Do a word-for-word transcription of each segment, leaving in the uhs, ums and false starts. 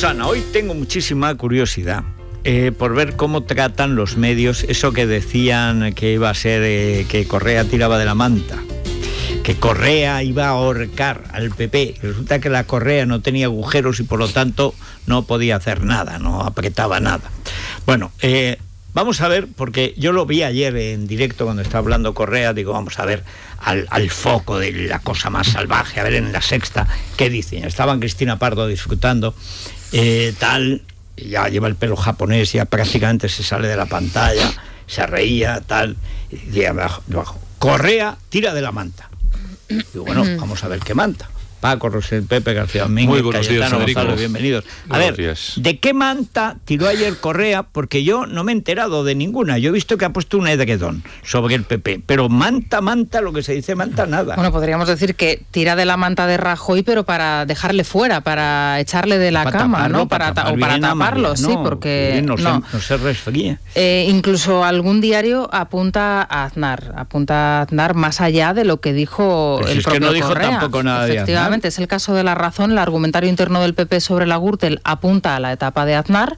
Susana, hoy tengo muchísima curiosidad eh, por ver cómo tratan los medios eso que decían que iba a ser eh, que Correa tiraba de la manta, que Correa iba a ahorcar al P P. Resulta que la correa no tenía agujeros y por lo tanto no podía hacer nada, no apretaba nada. Bueno, eh, vamos a ver, porque yo lo vi ayer en directo cuando estaba hablando Correa, digo, vamos a ver al, al foco de la cosa más salvaje, a ver en La Sexta qué dicen. Estaban Cristina Pardo disfrutando, eh, tal, ya lleva el pelo japonés, ya prácticamente se sale de la pantalla, se reía, tal, y abajo, abajo, Correa tira de la manta. Digo, bueno, vamos a ver qué manta. Paco, Rosel, Pepe, García Domínguez, Muy buenos Cayetano días, González, bienvenidos. A buenos ver, días. ¿de qué manta tiró ayer Correa? Porque yo no me he enterado de ninguna. Yo he visto que ha puesto un edredón sobre el P P, pero manta, manta, lo que se dice manta, nada. Bueno, podríamos decir que tira de la manta de Rajoy, pero para dejarle fuera, para echarle de la para cama, taparlo, ¿no? Para, para ta o para taparlo, María, sí, no, porque no, no. Se, no se resfríe. Eh, incluso algún diario apunta a Aznar, apunta a Aznar más allá de lo que dijo Pero el si propio es que no dijo Correa. tampoco nada de Efectivamente, Aznar. es el caso de La Razón. El argumentario interno del P P sobre la Gürtel apunta a la etapa de Aznar.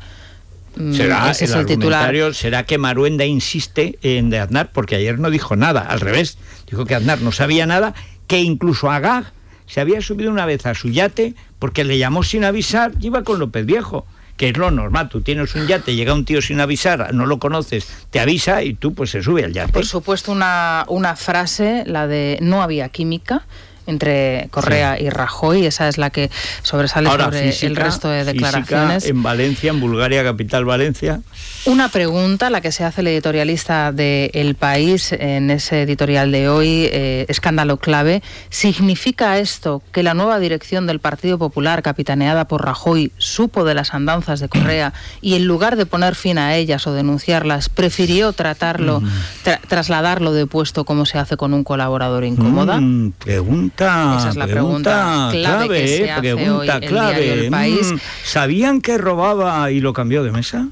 ¿Será, Ese el es el titular. ¿Será que Maruenda insiste en de Aznar? Porque ayer no dijo nada, al revés. Dijo que Aznar no sabía nada, que incluso Agag se había subido una vez a su yate porque le llamó sin avisar y iba con López Viejo, que es lo normal. Tú tienes un yate, llega un tío sin avisar, no lo conoces, te avisa y tú pues se sube al yate. Por supuesto, una, una frase, la de no había química entre Correa sí. y Rajoy, esa es la que sobresale Ahora, sobre física, el resto de declaraciones. En Valencia, en Bulgaria, capital Valencia. Una pregunta, la que se hace el editorialista de El País en ese editorial de hoy, eh, escándalo clave. ¿Significa esto que la nueva dirección del Partido Popular, capitaneada por Rajoy, supo de las andanzas de Correa y en lugar de poner fin a ellas o denunciarlas, prefirió tratarlo, tra trasladarlo de puesto como se hace con un colaborador incómoda? Mm, pregunta, Esa es la pregunta, pregunta clave, clave, que se hace pregunta hoy clave. El diario El País. Mm, ¿Sabían que robaba y lo cambió de mesa?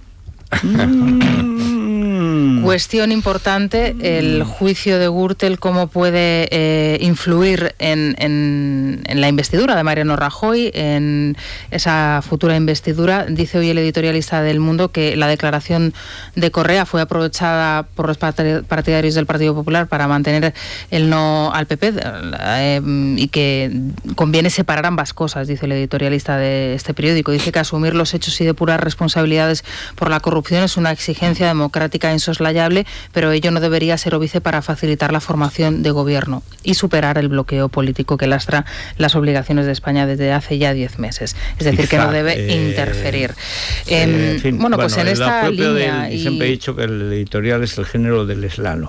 Mm. Cuestión importante, el juicio de Gürtel, cómo puede eh, influir en, en, en la investidura de Mariano Rajoy, en esa futura investidura. Dice hoy el editorialista del Mundo que la declaración de Correa fue aprovechada por los partidarios del Partido Popular para mantener el no al P P eh, y que conviene separar ambas cosas, dice el editorialista de este periódico. Dice que asumir los hechos y depurar responsabilidades por la corrupción es una exigencia democrática insoslayable, pero ello no debería ser óbice para facilitar la formación de gobierno y superar el bloqueo político que lastra las obligaciones de España desde hace ya diez meses. Es decir, Quizá, que no debe eh, interferir. Eh, eh, en fin, bueno, pues bueno, en esta línea... Del, y siempre he dicho que el editorial es el género del slalom.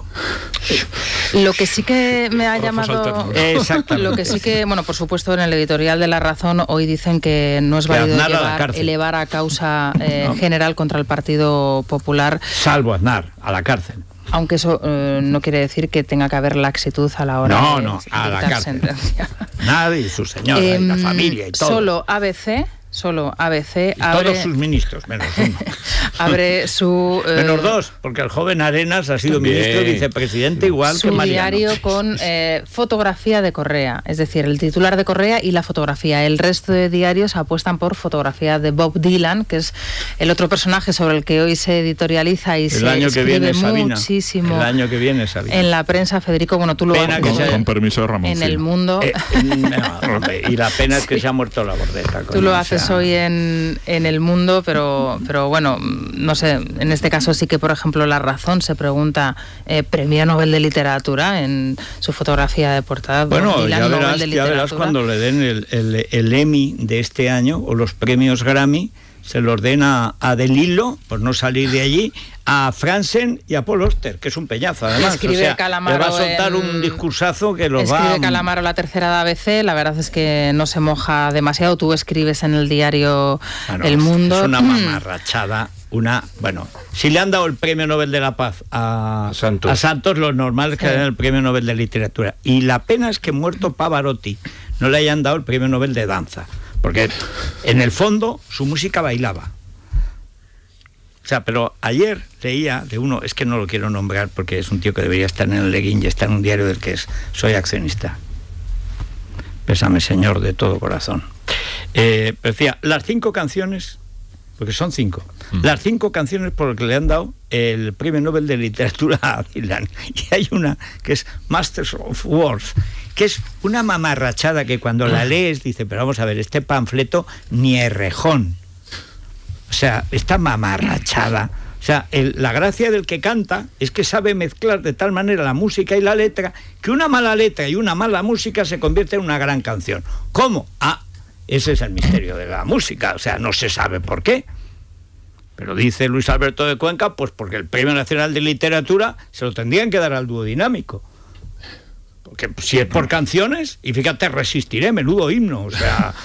Lo que sí que me ha llamado... Exactamente. Lo que sí que, bueno, por supuesto, en el editorial de La Razón hoy dicen que no es válido llevar, a elevar a causa eh, no. general contra el Partido Popular. Salvo Aznar, a la cárcel. Aunque eso eh, no quiere decir que tenga que haber laxitud a la hora no, de no, a la cárcel. Sentencia. Nadie y su señora eh, y la familia y todo. Solo A B C... Solo A B C y abre... todos sus ministros, menos uno. abre su... Eh... Menos dos, porque el joven Arenas ha sido También. ministro y vicepresidente igual su que Mariano. Su diario con eh, fotografía de Correa, es decir, el titular de Correa y la fotografía. El resto de diarios apuestan por fotografía de Bob Dylan, que es el otro personaje sobre el que hoy se editorializa y el se año escribe que viene, Sabina. muchísimo. El año que viene, Sabina. En la prensa, Federico, bueno, tú lo has con, con permiso de Ramón. En el Mundo. Eh, no, y la pena es que sí. se ha muerto la bordeta. Tú lo haces sea... hoy en en El Mundo, pero pero bueno, no sé, en este caso sí que, por ejemplo, La Razón se pregunta, eh, premio Nobel de Literatura en su fotografía de portada. Bueno, Dylan, ya, verás, de ya verás cuando le den el, el, el Emmy de este año o los premios Grammy, se lo ordena a De Lillo, por no salir de allí, a Franzen y a Paul Auster, que es un peñazo además. Escribe o sea, Calamaro le va a soltar en... un discursazo que lo escribe va... Escribe Calamaro la tercera de A B C, la verdad es que no se moja demasiado. Tú escribes en el diario bueno, El Mundo. Es una mamarrachada, una... Bueno, si le han dado el premio Nobel de la Paz a Santos, a Santos lo normal es que sí. le den el premio Nobel de Literatura. Y la pena es que muerto Pavarotti no le hayan dado el premio Nobel de Danza. Porque en el fondo su música bailaba. O sea, pero ayer leía de uno, es que no lo quiero nombrar porque es un tío que debería estar en el Leguín y está en un diario del que es, soy accionista. Pésame, señor, de todo corazón. Eh, decía, las cinco canciones, porque son cinco, mm. las cinco canciones por las que le han dado el Premio Nobel de Literatura a Dylan. Y hay una que es Masters of Wars, que es una mamarrachada que cuando la lees dice, pero vamos a ver, este panfleto ni es rejón. O sea, esta mamarrachada. O sea, el, la gracia del que canta es que sabe mezclar de tal manera la música y la letra que una mala letra y una mala música se convierte en una gran canción. ¿Cómo? Ah, ese es el misterio de la música. O sea, no se sabe por qué. Pero dice Luis Alberto de Cuenca, pues porque el Premio Nacional de Literatura se lo tendrían que dar al dúo dinámico. Porque si es por canciones, y fíjate, Resistiré, menudo himno, o sea...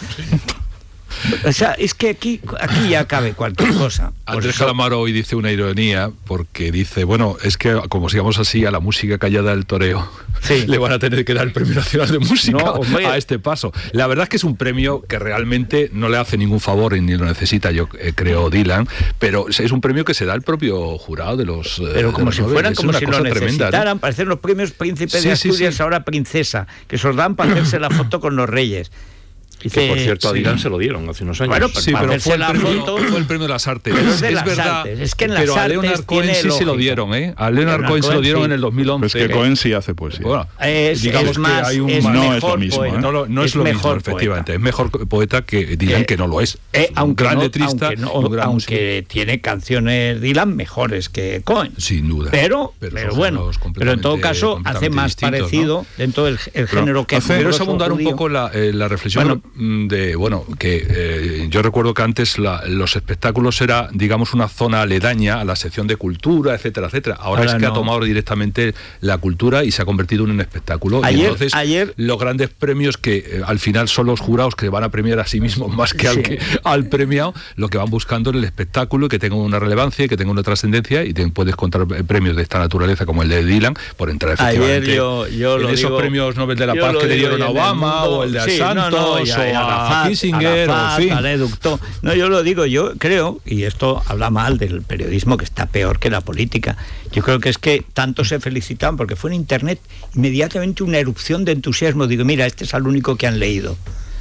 O sea, es que aquí, aquí ya cabe cualquier cosa. Andrés Calamaro hoy dice una ironía, porque dice, bueno, es que como sigamos así, a la música callada del toreo, sí, le van a tener que dar el Premio Nacional de Música no, a este paso. La verdad es que es un premio que realmente no le hace ningún favor y ni lo necesita, yo eh, creo, Dylan, pero es un premio que se da el propio jurado de los... Pero eh, como de los si fueran, como si lo necesitaran, tremenda, ¿no? Parecen los premios Príncipe sí, de Asturias, sí, sí. ahora Princesa, que se os dan para hacerse la foto con los reyes. Que por cierto a Dylan sí. se lo dieron hace unos años. Bueno, pues sí, pero fue el, la premio, foto, fue el premio de las artes. Pero es, de es las verdad, artes. Es que en las pero artes a Leonard Cohen sí se lo dieron, ¿eh? A Leonard Cohen se lo dieron sí. en el dos mil once. Pues que Cohen sí hace poesía. Bueno, es, digamos es más, que hay un es no es lo mismo, poeta, ¿eh? no, lo, no es, es lo mismo, efectivamente. Es mejor poeta que Dylan, eh, que no lo es. Eh, un aunque gran no, letrista, aunque, no, un gran aunque tiene canciones Dylan mejores que Cohen. Sin duda. Pero, pero, pero bueno, pero en todo caso hace más parecido, ¿no? Dentro del el género que hace. Pero es abundar un poco la, eh, la reflexión bueno, de, bueno, que eh, yo recuerdo que antes la, los espectáculos era, digamos, una zona aledaña a la sección de cultura, etcétera, etcétera. Ahora, Ahora es que no. ha tomado directamente la cultura y se ha convertido en un espectáculo. Ayer, y entonces, ayer, los grandes premios que eh, al final son los jurados que van a premiar a sí mismos más que al, sí. que, al premiado, lo que van buscando es el espectáculo, que tenga una relevancia, que tenga una trascendencia, y te puedes contar premios de esta naturaleza como el de Dylan por entrar efectivamente ayer yo, yo en lo esos digo, premios Nobel de la Paz que le dieron a Obama, o el de sí, Santos, no, no, y a, o a, Arafat, Kissinger, Arafat, o en fin. A Educto. No, yo lo digo, yo creo, y esto habla mal del periodismo, que está peor que la política. Yo creo que es que tanto se felicitan porque fue en internet inmediatamente una erupción de entusiasmo. Digo, mira, este es el único que han leído.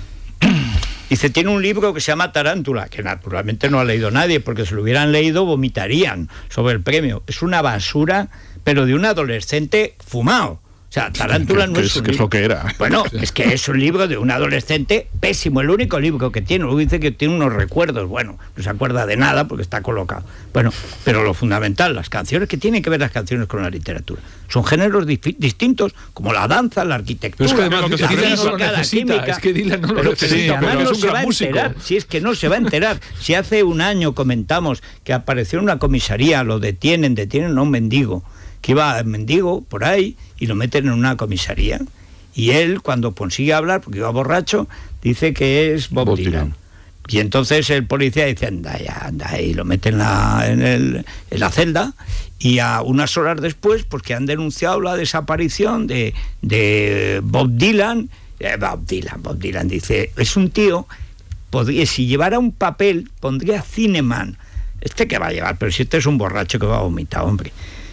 Dice, tiene un libro que se llama Tarántula, que naturalmente no ha leído nadie, porque si lo hubieran leído vomitarían sobre el premio. Es una basura, pero de un adolescente fumado. O sea, Tarántula no es, es, que es lo que era. Bueno, es que es un libro de un adolescente pésimo, el único libro que tiene. Luego dice que tiene unos recuerdos, bueno, no se acuerda de nada porque está colocado. Bueno, pero lo fundamental, las canciones, que tienen que ver las canciones con la literatura. Son géneros di- distintos, como la danza, la arquitectura, pero es que además, la Dylan física, no lo la necesita, química. Es que Dylan no lo pero, necesita, pero, pero no es un se va gran a músico. enterar, si es que no se va a enterar. Si hace un año comentamos que apareció en una comisaría, lo detienen, detienen a un mendigo, que iba a mendigo por ahí y lo meten en una comisaría, y él, cuando consigue hablar, porque iba borracho, dice que es Bob, Bob Dylan. Dylan. Y entonces el policía dice, anda ya, anda, y lo mete en la, en, el, en la celda, y a unas horas después, porque han denunciado la desaparición de, de Bob Dylan, eh, Bob Dylan, Bob Dylan dice, es un tío, podría, si llevara un papel, pondría Cineman. ¿Este que va a llevar? Pero si este es un borracho que va a vomitar, hombre.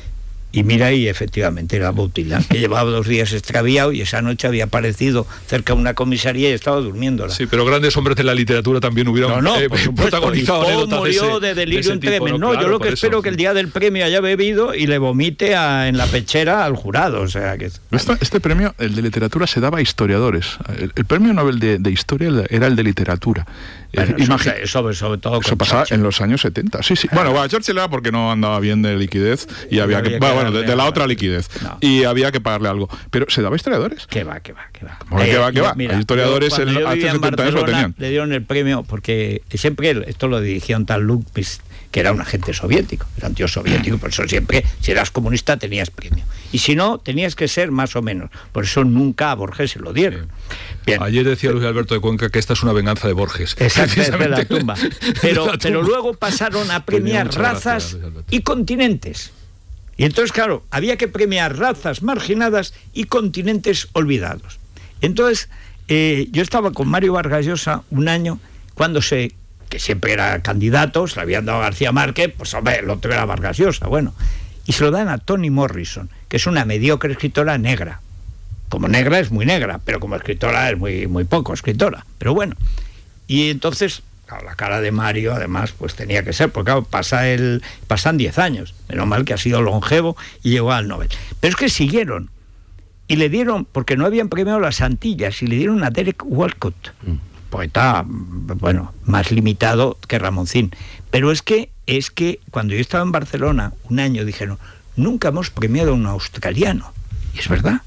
Y mira, y efectivamente era Bob Dylan, que llevaba dos días extraviado y esa noche había aparecido cerca de una comisaría y estaba durmiéndola. Sí, pero grandes hombres de la literatura también hubieran no, no, eh, por supuesto, protagonizado y anécdotas murió de, ese, de delirium de tremens. No, no, claro, yo lo que espero eso. que el día del premio haya bebido y le vomite a, en la pechera al jurado. O sea que este, este premio, el de literatura, se daba a historiadores. El, el premio Nobel de, de Historia era el de literatura. Bueno, eh, eso, imagi- eso, sobre, sobre todo eso pasaba Churchill en los años setenta. Sí, sí. Bueno, bueno, Churchill era porque no andaba bien de liquidez y había que, bueno, bueno, de, de la otra liquidez. No. Y había que pagarle algo. Pero ¿se daba a historiadores? Que va, que va, que va. Eh, que va, que va. Mira, hay historiadores el, hace setenta años lo tenían. Le dieron el premio porque siempre esto lo dirigía un tal Lundqvist, que era un agente soviético, era un tío soviético, por eso siempre, si eras comunista, tenías premio. Y si no, tenías que ser más o menos. Por eso nunca a Borges se lo dieron. Bien. Ayer decía Luis Alberto de Cuenca que esta es una venganza de Borges. Exactamente, de la tumba. Pero, la tumba. Pero luego pasaron a premiar razas gracias, y continentes. Y entonces, claro, había que premiar razas marginadas y continentes olvidados. Entonces, eh, yo estaba con Mario Vargas Llosa un año, cuando se, que siempre era candidato, se le habían dado a García Márquez, pues hombre, el otro era Vargas Llosa, bueno. Y se lo dan a Toni Morrison, que es una mediocre escritora negra. Como negra es muy negra, pero como escritora es muy, muy poco escritora. Pero bueno, Y entonces, claro, la cara de Mario, además, pues tenía que ser, porque claro, pasa el, pasan diez años. Menos mal que ha sido longevo y llegó al Nobel. Pero es que siguieron. Y le dieron, porque no habían premiado las Antillas, y le dieron a Derek Walcott, mm. poeta, bueno, más limitado que Ramoncín. Pero es que, es que cuando yo estaba en Barcelona, un año, dijeron, nunca hemos premiado a un australiano. Y es verdad.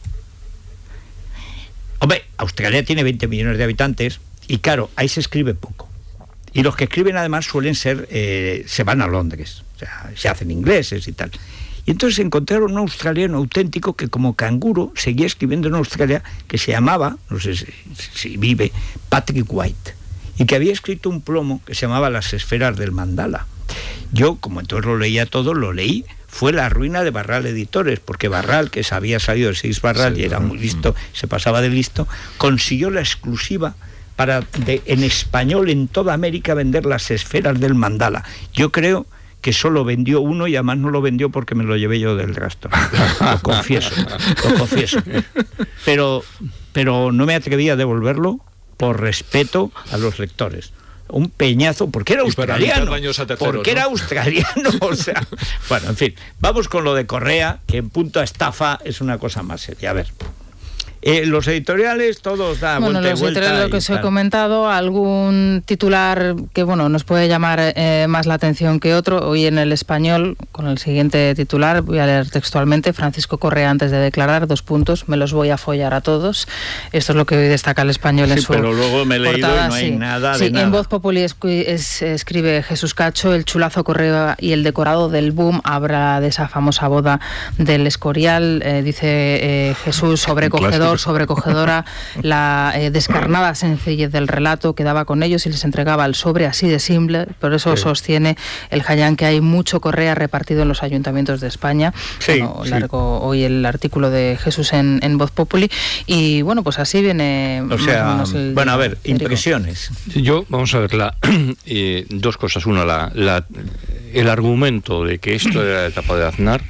Hombre, Australia tiene veinte millones de habitantes, y claro, ahí se escribe poco. Y los que escriben además suelen ser, eh, se van a Londres, o sea, se hacen ingleses y tal. Y entonces encontraron un australiano auténtico que como canguro seguía escribiendo en Australia, que se llamaba, no sé si, si vive, Patrick White, y que había escrito un plomo que se llamaba Las esferas del mandala. Yo, como entonces lo leía todo, lo leí. Fue la ruina de Barral Editores, porque Barral, que había salido de Seis Barral sí, y era muy listo, se pasaba de listo, consiguió la exclusiva para de, en español en toda América vender Las esferas del mandala. Yo creo que solo vendió uno y además no lo vendió porque me lo llevé yo del gasto. Lo confieso, lo confieso. Pero, pero no me atreví a devolverlo por respeto a los lectores. Un peñazo, porque era australiano, terceros, porque era ¿no? australiano, o sea, bueno, en fin, vamos con lo de Correa, que en punto a estafa es una cosa más seria. A ver, eh, los editoriales todos dan bueno, vuelta los y vuelta. Editoriales, lo que os he comentado, algún titular que bueno nos puede llamar eh, más la atención que otro. Hoy en El Español, con el siguiente titular, voy a leer textualmente: Francisco Correa antes de declarar, dos puntos, me los voy a follar a todos. Esto es lo que hoy destaca El Español sí, en su pero luego me he leído portada, y no hay sí. nada sí, de nada. En Voz Populi es, es, escribe Jesús Cacho: el chulazo Correa y el decorado del boom. Habla de esa famosa boda del Escorial, eh, dice eh, Jesús, sobrecogedor, sobrecogedora la eh, descarnada sencillez del relato que daba con ellos y les entregaba el sobre así de simple. Por eso sí. sostiene el Jayán que hay mucho Correa repartido en los ayuntamientos de España. Sí, bueno, sí. largo hoy el artículo de Jesús en, en Voz Populi y bueno, pues así viene. O sea, bueno, a ver, impresiones. Yo, vamos a ver, la, eh, dos cosas. Una, la, la, el argumento de que esto era la etapa de Aznar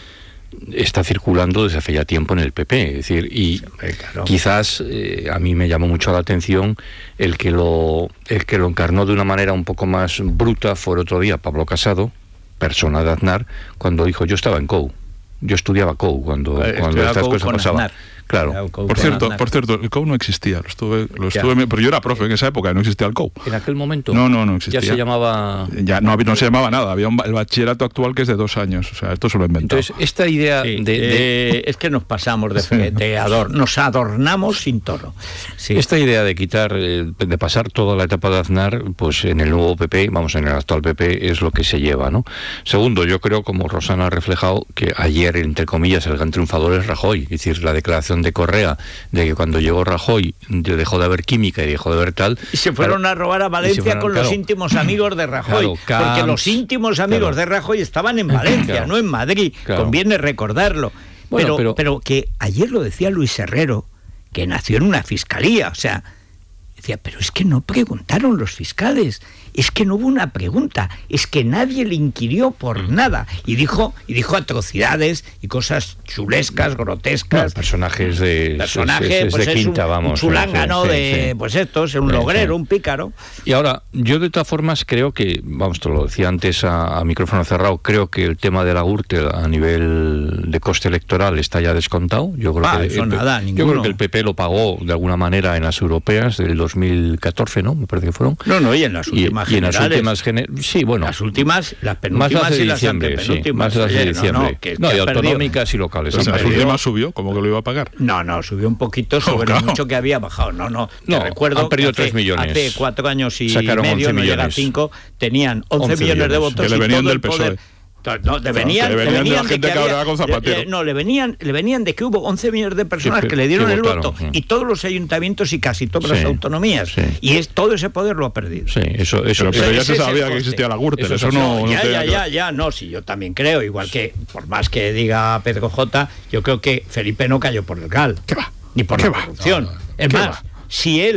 está circulando desde hace ya tiempo en el P P, es decir, y claro. quizás eh, a mí me llamó mucho la atención el que lo el que lo encarnó de una manera un poco más bruta fue otro día Pablo Casado, persona de Aznar, cuando dijo yo estaba en C O U, yo estudiaba C O U cuando, eh, cuando estas cosas pasaban. Claro. Por cierto, por cierto, el C O U no existía, lo estuve, lo estuve, pero yo era profe en esa época y no existía el C O U. ¿En aquel momento? No, no, no existía. Ya se llamaba... Ya no, no se llamaba nada, había un, el bachillerato actual que es de dos años, o sea, esto se lo he inventado. Entonces, esta idea sí, de, de... Eh, es que nos pasamos de, sí. de ador, nos adornamos sin tono. Sí. Esta idea de quitar, de pasar toda la etapa de Aznar, pues en el nuevo P P, vamos, en el actual P P, es lo que se lleva, ¿no? Segundo, yo creo, como Rosana ha reflejado, que ayer, entre comillas, el gran triunfador es Rajoy, es decir, la declaración de Correa de que cuando llegó Rajoy dejó de haber química y dejó de haber tal... Y se fueron claro, a robar a Valencia fueron, con claro, los íntimos amigos de Rajoy, claro, porque los íntimos amigos claro, de Rajoy estaban en Valencia, claro, no en Madrid, claro. conviene recordarlo. Bueno, pero, pero, pero que ayer lo decía Luis Herrero, que nació en una fiscalía, o sea, decía, pero es que no preguntaron los fiscales, es que no hubo una pregunta, es que nadie le inquirió por nada, y dijo y dijo atrocidades y cosas chulescas, grotescas, no, personajes de personajes es, es, pues de es quinta, un, vamos, un chulángano sí, sí, de sí. pues esto es un sí, logrero, sí. un pícaro. Y ahora, yo de todas formas creo que, vamos, te lo decía antes a, a micrófono cerrado, creo que el tema de la Gürtel a nivel de coste electoral está ya descontado. Yo creo ah, que eso el, nada, yo creo que el P P lo pagó de alguna manera en las europeas del dos mil catorce, ¿no? Me parece que fueron. No, no, y en las últimas y, y en las últimas gener... sí, bueno, las últimas, las penúltimas más y las antepenúltimas. Sí, más las de diciembre. No, no, que, no que y autonómicas perdido. Y locales. Pues en las últimas subió, ¿cómo que lo iba a pagar? No, no, subió un poquito sobre oh, claro. mucho que había bajado. No, no, no recuerdo han perdido hace, tres millones. Hace cuatro años y Sacaron medio, no llegan cinco, tenían once millones de votos que le venían y todo del el P S O E. poder. No, le venían, no, le venían, le venían de la gente de que había, con Zapatero. Le, no, le venían, le venían de que hubo once millones de personas sí, que le dieron que el votaron, voto sí. y todos los ayuntamientos y casi todas sí, las autonomías sí. y es todo ese poder lo ha perdido. Sí, eso, eso, pero, pero eso ya se sabía que existía la Gürtel, eso, eso no, no, no ya, te ya, ya, ya, no, sí, yo también creo, igual que por más que diga Pedro J, yo creo que Felipe no cayó por el G A L, ¿Qué va? ni por ¿Qué la va? corrupción. No, no. Es más, va? si él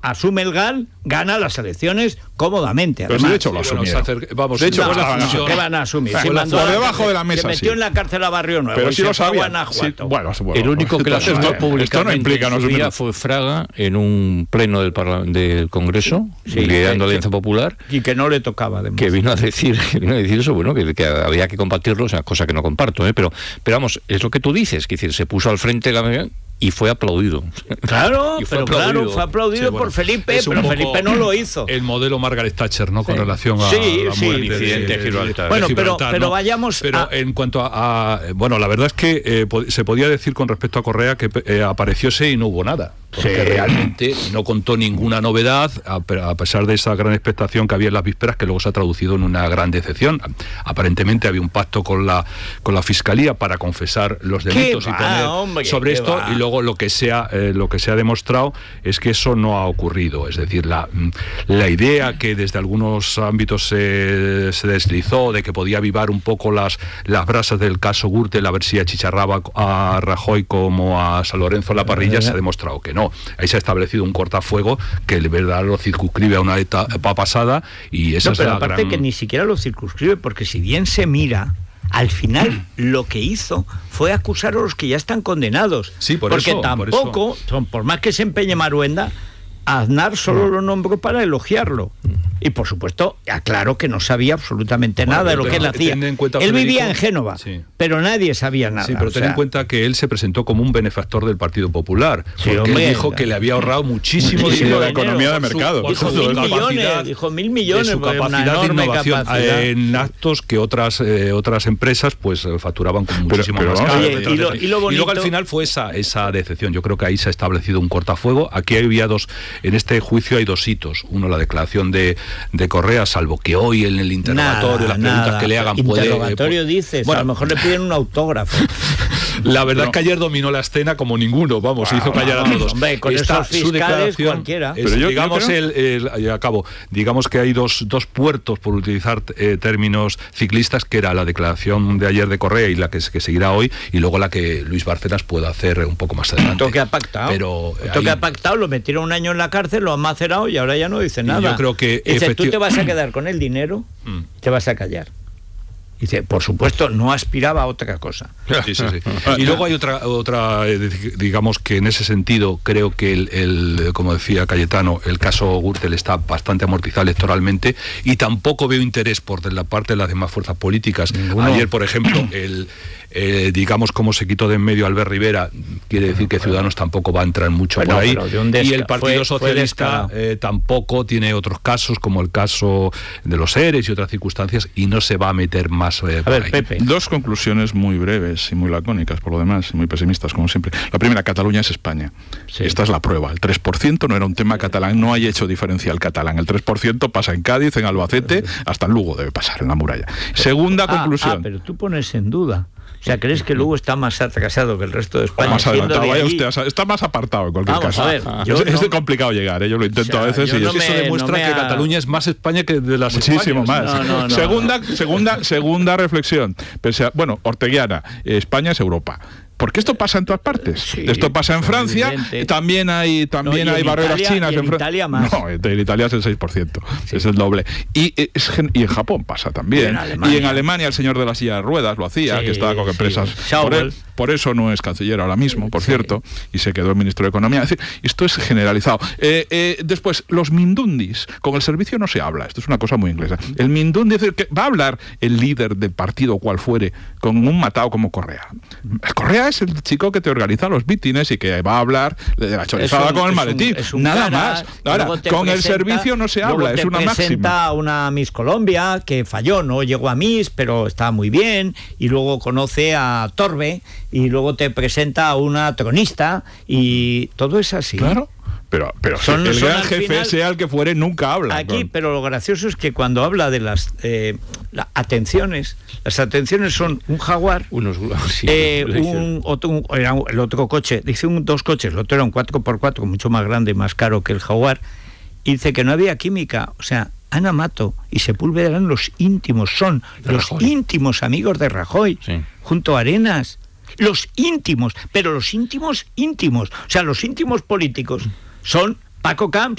asume el G A L, gana las elecciones cómodamente. Pero además. si de hecho lo asumieron. Bueno, vamos, de hecho, no, la no, ¿qué van a asumir? Por, Se mandó por a, debajo de la mesa, se metió sí. en la cárcel a Barrio Nuevo. Pero y si se lo fue a sabía. Guanajuato. Sí, bueno, bueno, el único que lo asumió esto, públicamente esto no implica no en su día asumirlo. fue Fraga en un pleno del, Parla del Congreso, sí, liderando que, Alianza Popular, y que no le tocaba, además. que vino a decir, que vino a decir eso, bueno, que, que había que compartirlo, o sea, cosa que no comparto, ¿eh? pero, pero vamos, es lo que tú dices, que decir, se puso al frente la y fue aplaudido. Claro, y fue pero aplaudido. claro, fue aplaudido sí, bueno, por Felipe, pero Felipe no lo hizo. El modelo Margaret Thatcher, ¿no? Con sí. relación a sí, la sí, muerte sí, de, de Gibraltar. Bueno, de Gibraltar, pero, pero ¿no? vayamos Pero a... en cuanto a, a... Bueno, la verdad es que eh, se podía decir con respecto a Correa que eh, aparecióse y no hubo nada. Porque sí. realmente no contó ninguna novedad, a, a pesar de esa gran expectación que había en las vísperas, que luego se ha traducido en una gran decepción. Aparentemente había un pacto con la con la Fiscalía para confesar los delitos y poner hombre, sobre esto, va. y luego lo que sea eh, lo que se ha demostrado es que eso no ha ocurrido. Es decir, la, la idea que desde algunos ámbitos se, se deslizó de que podía avivar un poco las, las brasas del caso Gürtel, a ver si achicharraba a Rajoy como a San Lorenzo en la parrilla, se ha demostrado que no. Ahí se ha establecido un cortafuego que de verdad lo circunscribe a una etapa pasada y esa no, es pero la aparte gran... que ni siquiera lo circunscribe, porque si bien se mira, al final lo que hizo fue acusar a los que ya están condenados. Sí, por porque eso, tampoco, por, por más que se empeñe Maruenda, Aznar solo lo nombró para elogiarlo. Y por supuesto, aclaró que no sabía absolutamente bueno, nada de lo que él hacía. En cuenta, él Federico, vivía en Génova, sí. pero nadie sabía nada. Sí, pero ten sea... en cuenta que él se presentó como un benefactor del Partido Popular. Sí, porque hombre, él dijo que le había ahorrado muchísimo dinero de economía de mercado. Dijo mil millones, dijo mil millones de su capacidad de innovación capacidad. en actos que otras eh, otras empresas pues facturaban con muchísimo pero, pero, más caro. Oye, y, lo, y, lo bonito... y luego al final fue esa esa decepción. Yo creo que ahí se ha establecido un cortafuego. Aquí había dos, en este juicio hay dos hitos. Uno, la declaración de de Correa, salvo que hoy en el interrogatorio, nada, las preguntas nada. que le hagan puede... Interrogatorio eh, pues, dices, bueno, a lo mejor le piden un autógrafo. La verdad no. es que ayer dominó la escena como ninguno, vamos, wow, hizo callar a todos. Hombre, con Está esos fiscales cualquiera. Es, yo, digamos, yo el, el, el, acabo, digamos que hay dos, dos puertos, por utilizar eh, términos ciclistas, que era la declaración de ayer de Correa y la que, que seguirá hoy, y luego la que Luis Bárcenas pueda hacer un poco más adelante. Esto que ha pactado. Pero Esto ahí... que ha pactado, lo metieron un año en la cárcel, lo han macerado y ahora ya no dice nada. Y yo creo que... Dice, efectiv... tú te vas a quedar con el dinero, mm. te vas a callar. Dice, por supuesto, no aspiraba a otra cosa. Sí, sí, sí. Y luego hay otra, otra, digamos que en ese sentido creo que el, el como decía Cayetano, el caso Gürtel está bastante amortizado electoralmente y tampoco veo interés por de la parte de las demás fuerzas políticas. Ninguno. Ayer, por ejemplo, el Eh, digamos como se quitó de en medio Albert Rivera, quiere decir que Ciudadanos tampoco va a entrar mucho bueno, por ahí y el Partido fue, Socialista fue eh, tampoco tiene otros casos como el caso de los E R Es y otras circunstancias y no se va a meter más eh, a por ver, ahí. Pepe. Dos conclusiones muy breves y muy lacónicas por lo demás y muy pesimistas como siempre. La primera, Cataluña es España. Sí. Esta es la prueba. El tres por ciento no era un tema catalán, no hay hecho diferencial catalán. El tres por ciento pasa en Cádiz, en Albacete, hasta en Lugo debe pasar, en la muralla. Segunda ah, conclusión. Ah, pero tú pones en duda. O sea, ¿crees que Lugo está más atrasado que el resto de España? Más adelantado, vaya usted, está más apartado en cualquier Vamos caso. A ver, yo es, no, es complicado llegar, ¿eh? Yo lo intento o sea, a veces y no eso me, demuestra no que ha... Cataluña es más España que de las muchísimo Españas. más. No, no, no, segunda, no. segunda, segunda reflexión. Pese a, bueno, orteguiana, España es Europa. Porque esto pasa en todas partes. Sí, esto pasa en Francia, evidente. también hay también no, hay barreras Italia, chinas y en, en Italia más. No, en Italia es el seis por ciento, sí. es el doble. Y, es, y en Japón pasa también. Y en Alemania el señor de la silla de ruedas lo hacía, sí, que estaba con empresas. Sí. Por, él, por eso no es canciller ahora mismo, por sí. cierto, y se quedó ministro de Economía. Es decir, esto es generalizado. Eh, eh, después, los mindundis, con el servicio no se habla, esto es una cosa muy inglesa. El mindundi, es decir, que va a hablar el líder del partido cual fuere, con un matado como Correa. Correa es el chico que te organiza los mítines y que va a hablar de la chorizada un, con el maletín, un, un nada cara, más. Ahora, con presenta, el servicio no se habla, es una máxima. Presenta una Miss Colombia que falló, no llegó a Miss, pero estaba muy bien, y luego conoce a Torbe, y luego te presenta a una tronista, y todo es así. Claro. Pero, pero son, el son gran jefe, final, sea el que fuere, nunca habla. Aquí, con... pero lo gracioso es que cuando habla de las eh, la, atenciones, las atenciones son un Jaguar, unos sí, eh, un, otro, un, era el otro coche, dice un, dos coches, el otro era un cuatro por cuatro, mucho más grande y más caro que el Jaguar, y dice que no había química, o sea, Ana Mato y Sepúlveda eran los íntimos, son de los Rajoy. íntimos amigos de Rajoy, sí. junto a Arenas, los íntimos, pero los íntimos íntimos, o sea, los íntimos políticos son Paco Camps,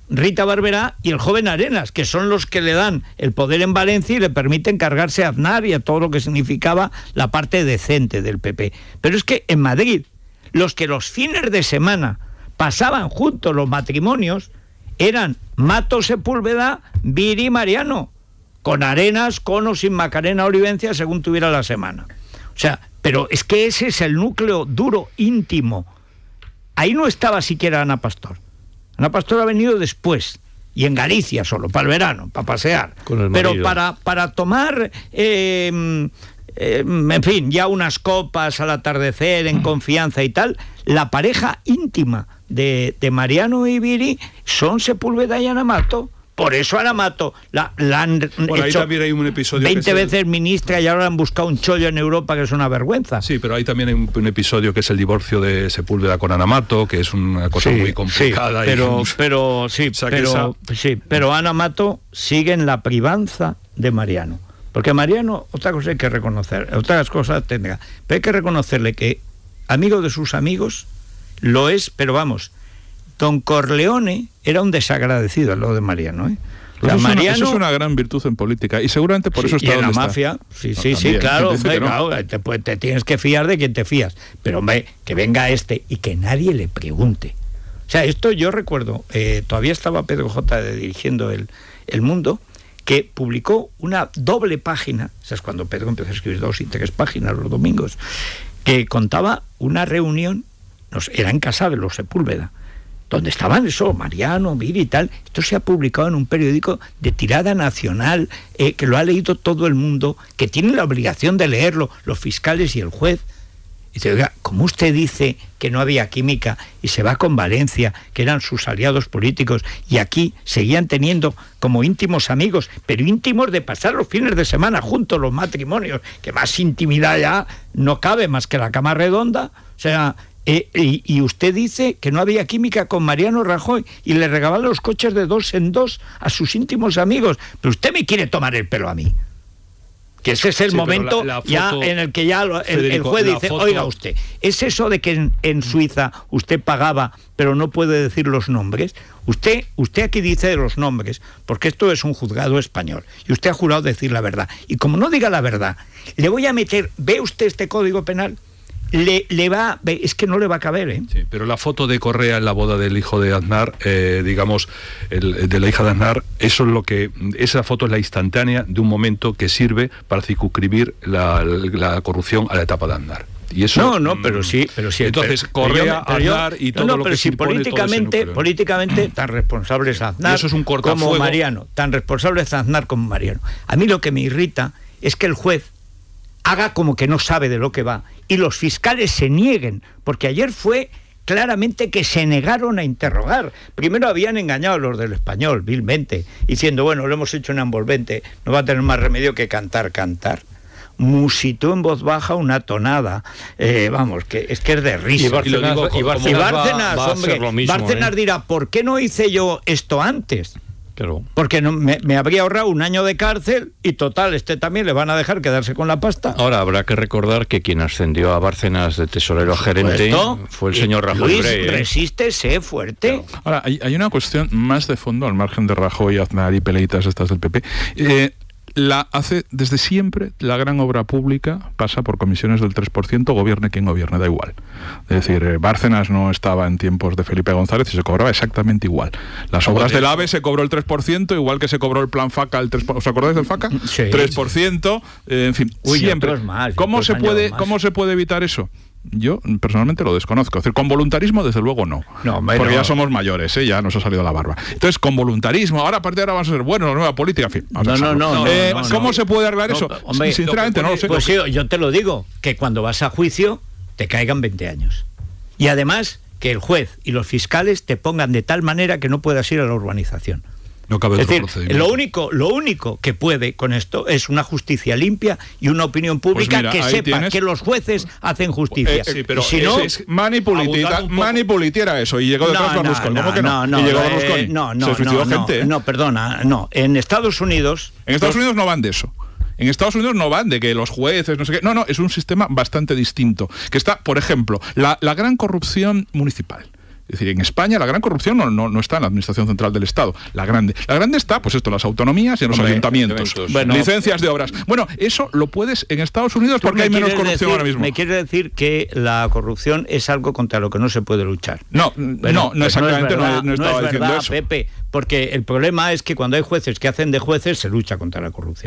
Rita Barberá y el joven Arenas, que son los que le dan el poder en Valencia y le permiten cargarse a Aznar y a todo lo que significaba la parte decente del P P. Pero es que en Madrid, los que los fines de semana pasaban juntos los matrimonios eran Mato Sepúlveda, Viri y Mariano, con Arenas, con o sin Macarena Olivencia, según tuviera la semana. O sea, pero es que ese es el núcleo duro, íntimo. Ahí no estaba siquiera Ana Pastor. Ana Pastor ha venido después, y en Galicia solo, para el verano, para pasear. Pero para, para tomar, eh, eh, en fin, ya unas copas al atardecer, en confianza y tal, la pareja íntima de, de Mariano y Viri son Sepúlveda y Ana Mato. Por eso Ana Mato la, la han Por hecho ahí también hay un episodio veinte que veces el... ministra y ahora han buscado un chollo en Europa que es una vergüenza. Sí, pero ahí también hay un, un episodio que es el divorcio de Sepúlveda con Ana Mato, que es una cosa sí, muy complicada. Sí, pero, y... pero, sí, o sea, pero, esa... sí, pero Ana Mato sigue en la privanza de Mariano. Porque Mariano, otra cosa hay que reconocer, otras cosas tendrá, pero hay que reconocerle que amigo de sus amigos lo es, pero vamos... Don Corleone era un desagradecido al lado de Mariano, ¿eh? O sea, eso, Mariano, es una, eso es una gran virtud en política y seguramente por sí, eso está y en la está. mafia, sí, no, sí, también, sí, claro, hombre, no. claro te, pues, te tienes que fiar de quien te fías, pero hombre, que venga este y que nadie le pregunte. O sea, esto yo recuerdo, eh, todavía estaba Pedro J. dirigiendo el, el Mundo, que publicó una doble página, o sea, es cuando Pedro empezó a escribir dos y tres páginas los domingos, que contaba una reunión, nos, era en casa de los Sepúlveda, donde estaban eso, Mariano, Viri y tal. Esto se ha publicado en un periódico de tirada nacional, eh, que lo ha leído todo el mundo, que tiene la obligación de leerlo, los fiscales y el juez. Y dice, oiga, ¿cómo usted dice que no había química y se va con Valencia, que eran sus aliados políticos, y aquí seguían teniendo como íntimos amigos, pero íntimos de pasar los fines de semana juntos, los matrimonios, que más intimidad ya no cabe más que la cama redonda? O sea... Eh, y, y usted dice que no había química con Mariano Rajoy y le regalaba los coches de dos en dos a sus íntimos amigos, pero usted me quiere tomar el pelo a mí, que ese es el sí, momento la, la ya en el que ya lo, el, Federico, el juez dice, foto... oiga usted, ¿es eso de que en, en Suiza usted pagaba pero no puede decir los nombres? Usted, usted aquí dice de los nombres, porque esto es un juzgado español, y usted ha jurado decir la verdad, y como no diga la verdad, le voy a meter, ¿ve usted este código penal? Le, le va, es que no le va a caber, ¿eh? Sí, pero la foto de Correa en la boda del hijo de Aznar, eh, digamos, el, de la hija de Aznar, eso es lo que, esa foto es la instantánea de un momento que sirve para circunscribir la, la corrupción a la etapa de Aznar. Y eso, no, no, pero sí, pero sí. Entonces, pero, Correa, pero yo, Aznar y todo no, no, lo pero que si se impone, políticamente, todo políticamente tan responsable es Aznar eso es un como Mariano, tan responsable es Aznar como Mariano. A mí lo que me irrita es que el juez haga como que no sabe de lo que va y los fiscales se nieguen, porque ayer fue claramente que se negaron a interrogar. Primero habían engañado a los del Español, vilmente, diciendo, bueno, lo hemos hecho en envolvente, no va a tener más remedio que cantar, cantar. Musitó en voz baja una tonada, eh, vamos, que es que es de risa. Y Bárcenas, y digo, y Bárcenas, y Bárcenas va, va hombre, lo mismo, Bárcenas ¿eh? dirá, ¿por qué no hice yo esto antes? Claro. Porque no, me, me habría ahorrado un año de cárcel y total, este también le van a dejar quedarse con la pasta. Ahora habrá que recordar que quien ascendió a Bárcenas de tesorero a gerente fue el señor Rajoy. Luis, Brey, ¿eh? resístese fuerte. Claro. Ahora, hay, hay una cuestión más de fondo, al margen de Rajoy, Aznar y peleitas estas del P P. Eh, la hace desde siempre, la gran obra pública pasa por comisiones del tres por ciento, gobierne quien gobierne, da igual. Es decir, eh, Bárcenas no estaba en tiempos de Felipe González y se cobraba exactamente igual. Las obras del AVE se cobró el tres por ciento, igual que se cobró el plan FACA, el tres por ciento. ¿Os acordáis del FACA? Sí. tres por ciento, eh, en fin, Uy, siempre. Más, ¿Cómo se puede, ¿Cómo se puede evitar eso? Yo personalmente lo desconozco. Es decir, con voluntarismo, desde luego no. no hombre, porque no. ya somos mayores, ¿eh? Ya nos ha salido la barba. Entonces, con voluntarismo, ahora a partir de ahora vamos a ser buenos, la nueva política, en fin. No, no, no, eh, no, no. ¿Cómo se puede arreglar no, eso? Hombre, sinceramente, lo no lo sé. Pues sí, yo te lo digo, que cuando vas a juicio te caigan veinte años. Y además, que el juez y los fiscales te pongan de tal manera que no puedas ir a la urbanización. No cabe es otro decir, procedimiento. lo único, lo único que puede con esto es una justicia limpia y una opinión pública pues mira, que sepa tienes... que los jueces hacen justicia. Eh, sí, pero si no, es, es Manipuliti era eso y llegó detrás no, Berlusconi. No, ¿Cómo que no? no, y llegó eh, Berlusconi. No, no, se suicidó no, gente. No, no, perdona, no. En Estados Unidos. En Estados los... Unidos no van de eso. En Estados Unidos no van de que los jueces, no sé qué. No, no, es un sistema bastante distinto. Que está, por ejemplo, la, la gran corrupción municipal. Es decir, en España la gran corrupción no, no, no está en la Administración Central del Estado, la grande. La grande está, pues esto, en las autonomías y en los Hombre, ayuntamientos. Bueno, licencias de obras. Bueno, eso lo puedes en Estados Unidos porque hay menos corrupción decir, ahora mismo. Me quiere decir que la corrupción es algo contra lo que no se puede luchar. No, bueno, no, no pues exactamente, no, es verdad, no, no estaba no es diciendo verdad, eso. Pepe, porque el problema es que cuando hay jueces que hacen de jueces, se lucha contra la corrupción.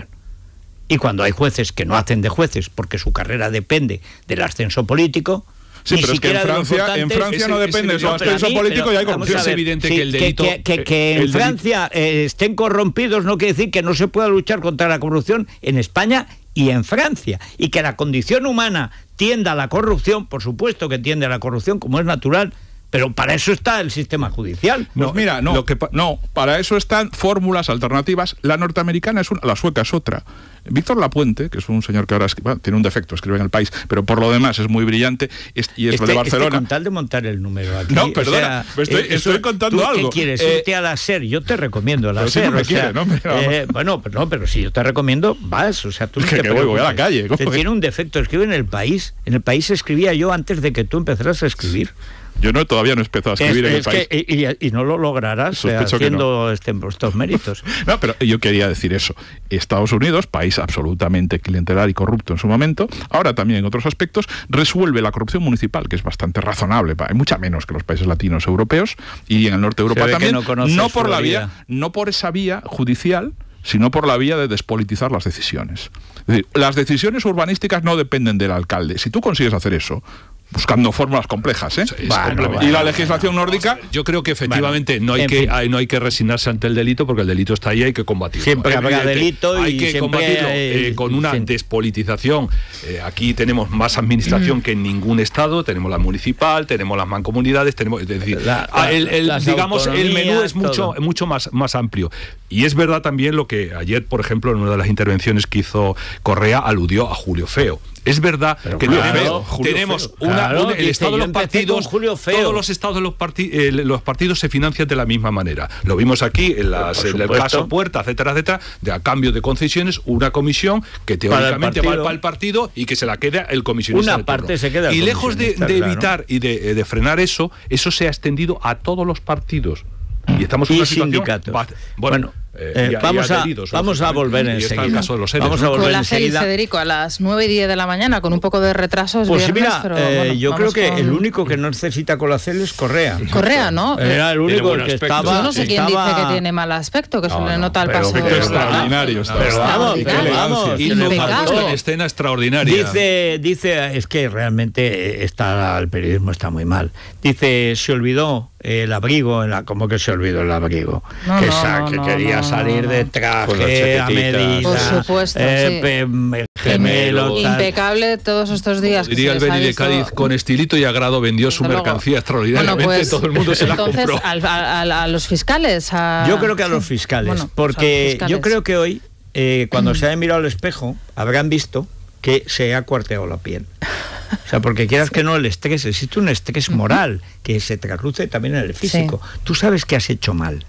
Y cuando hay jueces que no hacen de jueces porque su carrera depende del ascenso político. Sí, pero es que en Francia, en Francia es, no depende de su ascenso político y hay corrupción. Es evidente sí, que el delito... Que, que, que, que en Francia eh, estén corrompidos no quiere decir que no se pueda luchar contra la corrupción en España y en Francia. Y que la condición humana tienda a la corrupción, por supuesto que tiende a la corrupción, como es natural, pero para eso está el sistema judicial. No, pues mira, no, lo que pa no, para eso están fórmulas alternativas. La norteamericana es una, la sueca es otra. Víctor Lapuente, que es un señor que ahora bueno, tiene un defecto, escribe en El País, pero por lo demás es muy brillante es, y es este, de Barcelona. Este con tal de montar el número aquí. No, perdona, o sea, estoy, eh, estoy contando ¿tú algo. ¿Qué quieres? Eh, irte a la SER. Yo te recomiendo a la pero SER. Si no me o sea, quiere, ¿no? Pero, eh, bueno, pero no, pero si yo te recomiendo, vas. O sea, tú que, te que voy, voy a la calle. Te tiene un defecto, escribe en El País. En El País escribía yo antes de que tú empezaras a escribir. Yo no todavía no he empezado a escribir es, en es El País. Que, y, y no lo lograrás eh, haciendo no. este, estos méritos. No, pero yo quería decir eso. Estados Unidos, país absolutamente clientelar y corrupto en su momento, ahora también en otros aspectos, resuelve la corrupción municipal, que es bastante razonable. Hay mucha menos que los países latinos europeos y en el norte de Europa también. No, no por la vía, no por esa vía judicial, sino por la vía de despolitizar las decisiones. Es decir, las decisiones urbanísticas no dependen del alcalde. Si tú consigues hacer eso, buscando fórmulas complejas, ¿eh? Sí, bueno, y la legislación nórdica... Yo creo que efectivamente bueno, no, hay que, hay, no hay que resignarse ante el delito, porque el delito está ahí y hay que combatirlo. Siempre habrá delito hay y que combatirlo eh, con una sí. despolitización. Eh, aquí tenemos más administración mm. que en ningún estado, tenemos la municipal, tenemos las mancomunidades, tenemos... Es decir, la, la, el, el, digamos, el menú es mucho, mucho más, más amplio. Y es verdad también lo que ayer, por ejemplo, en una de las intervenciones que hizo Correa, aludió a Julio Feo. Es verdad Pero que claro, tenemos, tenemos una, claro, una, el estado de los partidos, todos los estados de los, parti eh, los partidos se financian de la misma manera. Lo vimos aquí en, las, en el caso Puerta, etcétera, etcétera, de a cambio de concesiones, una comisión que teóricamente va para el partido y que se la queda el comisionista. Una parte se queda el Y lejos de, de evitar claro. y de, de frenar eso, eso se ha extendido a todos los partidos. Y estamos en y una situación... sindicatos. Bueno, bueno Eh, y, vamos, y a, adheridos, vamos a volver enseguida. Vamos a volver enseguida. Federico, a las nueve y diez de la mañana, con un poco de retraso. Es pues viernes, mira, pero, eh, bueno, yo creo que con... el único que no necesita Colacel es Correa. Correa, ¿no? Era el único que estaba... Yo no sé quién estaba... dice que tiene mal aspecto, que no, se le no, nota al paso. Pero extraordinario. Pero vamos, pero vamos. Y no faltó en escena extraordinaria. Dice, dice, es que realmente está, el periodismo está muy mal. Dice, se olvidó el abrigo, en la, ¿cómo que se olvidó el abrigo? No, que no, sa, no, que no, quería no, salir no, de traje a medida. Por supuesto, eh, sí. pe, gemelo, impecable todos estos días. Diría el Beni de Cádiz, con estilito y agrado vendió su mercancía extraordinariamente, bueno, pues, todo el mundo se la entonces, compró. Al, a, a, a los fiscales. A... Yo creo que a los fiscales, bueno, porque pues los fiscales. Yo creo que hoy, eh, cuando se hayan mirado al espejo, habrán visto que se ha cuarteado la piel. O sea, porque quieras que no, el estrés, existe un estrés moral que se traduce también en el físico. Sí. Tú sabes que has hecho mal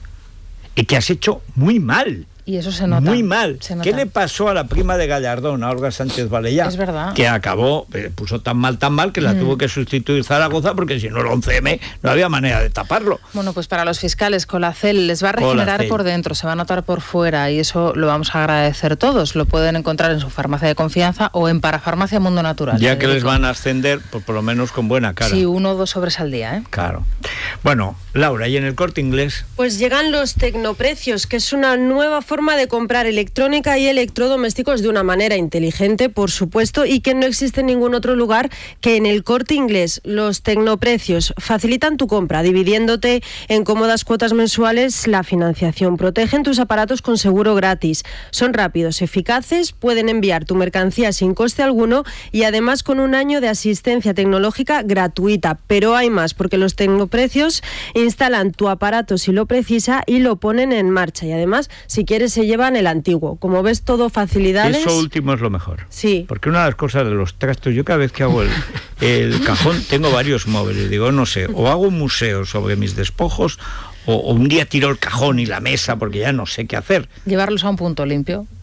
y que has hecho muy mal. Y eso se nota. Muy mal. Nota. ¿Qué le pasó a la prima de Gallardón, a Olga Sánchez Valellá? Es verdad. Que acabó, eh, puso tan mal, tan mal, que la mm. tuvo que sustituir Zaragoza, porque si no el once eme no había manera de taparlo. Bueno, pues para los fiscales, Colacel les va a regenerar Colacel. por dentro, se va a notar por fuera, y eso lo vamos a agradecer todos. Lo pueden encontrar en su farmacia de confianza o en Parafarmacia Mundo Natural. Ya que les van a ascender, pues por lo menos con buena cara. Sí, uno o dos sobres al día, ¿eh? Claro. Bueno, Laura, ¿y en el Corte Inglés? Pues llegan los tecnoprecios, que es una nueva forma de comprar electrónica y electrodomésticos de una manera inteligente, por supuesto, y que no existe en ningún otro lugar que en el Corte Inglés. Los tecnoprecios facilitan tu compra, dividiéndote en cómodas cuotas mensuales la financiación. Protegen tus aparatos con seguro gratis. Son rápidos, eficaces, pueden enviar tu mercancía sin coste alguno y además con un año de asistencia tecnológica gratuita. Pero hay más, porque los tecnoprecios instalan tu aparato si lo precisa y lo ponen en marcha. Y además, si quieres, se llevan el antiguo. Como ves, todo facilidades. Eso último es lo mejor. Sí. Porque una de las cosas de los trastos, yo cada vez que hago el, el cajón, tengo varios móviles. Digo, no sé, o hago un museo sobre mis despojos, o, o un día tiro el cajón y la mesa porque ya no sé qué hacer. Llevarlos a un punto limpio.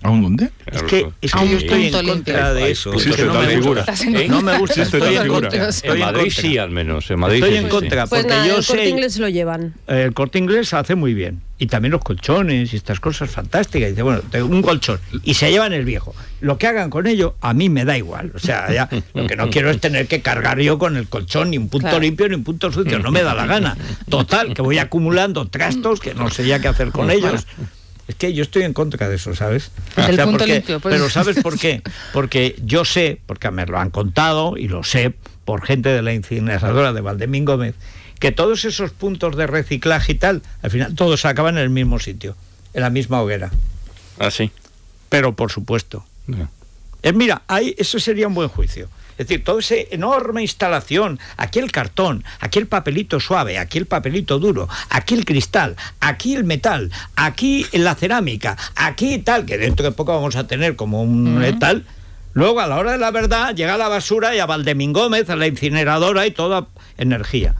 ¿A un dónde? Es que, es que yo estoy en contra de eso. Sí, que no, me gusta. ¿Eh? no me gusta. Estoy en contra. En Madrid sí, al menos. En Madrid estoy sí, en contra. Sí. Pues porque nada, yo el sé, Corte Inglés lo llevan. El Corte Inglés hace muy bien. Y también los colchones y estas cosas fantásticas. Y dice, bueno, tengo un colchón. Y se llevan el viejo. Lo que hagan con ello, a mí me da igual. O sea, ya lo que no quiero es tener que cargar yo con el colchón, ni un punto claro. limpio, ni un punto sucio. No me da la gana. Total, que voy acumulando trastos que no sé ya qué hacer con ellos. Es que yo estoy en contra de eso, ¿sabes? O sea, punto porque, limpio, pues. Pero ¿sabes por qué? Porque yo sé, porque me lo han contado y lo sé por gente de la incineradora de Valdemín Gómez, que todos esos puntos de reciclaje y tal, al final todos acaban en el mismo sitio, en la misma hoguera. Ah, sí. Pero por supuesto. No. Eh, mira, ahí eso sería un buen juicio. Es decir, toda esa enorme instalación, aquí el cartón, aquí el papelito suave, aquí el papelito duro, aquí el cristal, aquí el metal, aquí la cerámica, aquí tal, que dentro de poco vamos a tener como un uh-huh. tal. Luego, a la hora de la verdad, llega la basura y a Valdemín Gómez, a la incineradora y toda energía.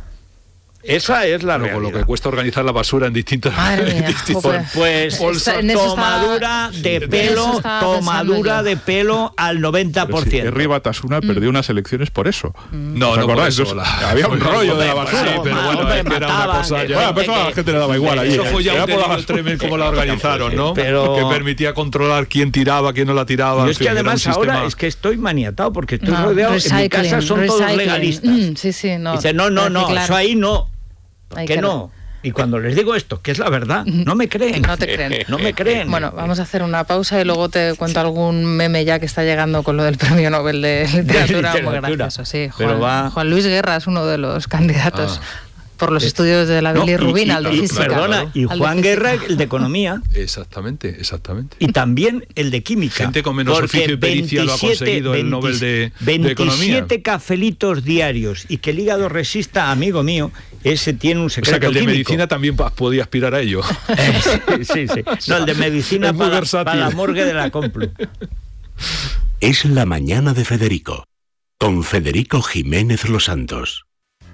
Esa es la Luego, realidad. lo que cuesta organizar la basura en distintas... Mía, distintas pues está, tomadura está, de pelo, tomadura de pelo al noventa por ciento. Sí, Batasuna mm. perdió unas elecciones por eso. Mm. No, no por eso. La... Había un rollo de la basura. Sí, pero bueno, es que era una cosa ya... Bueno, pero a la gente le daba igual allí. Eso fue ya un delirio tremendo como la organizaron, ¿no? Pero... Que permitía controlar quién tiraba, quién no la tiraba. Y es que además ahora es que estoy maniatado porque estoy rodeado, en mi casa son todos legalistas. Sí, sí, no. Dice, no, no, no, eso ahí no. Que, que no. Y cuando les digo esto, que es la verdad, no me creen. No te creen. No me creen. Bueno, vamos a hacer una pausa y luego te cuento algún meme ya que está llegando con lo del Premio Nobel de Literatura. De literatura. Muy gracioso, sí. Juan, Pero va... Juan Luis Guerra es uno de los candidatos. Ah. Por los estudios de la bilirrubina, no, al de física. Perdona, y Juan Guerra, el de economía. Exactamente, exactamente. Y también el de química. Gente con menos oficio y pericia lo ha conseguido veinte, el Nobel de, de Economía. veintisiete cafelitos diarios y que el hígado resista, amigo mío, ese tiene un secreto. O sea, que el de químico. medicina también podía aspirar a ello. Eh, sí, sí, sí. No, el de medicina para, para la morgue de la Complu. Es la mañana de Federico, con Federico Jiménez Los Santos.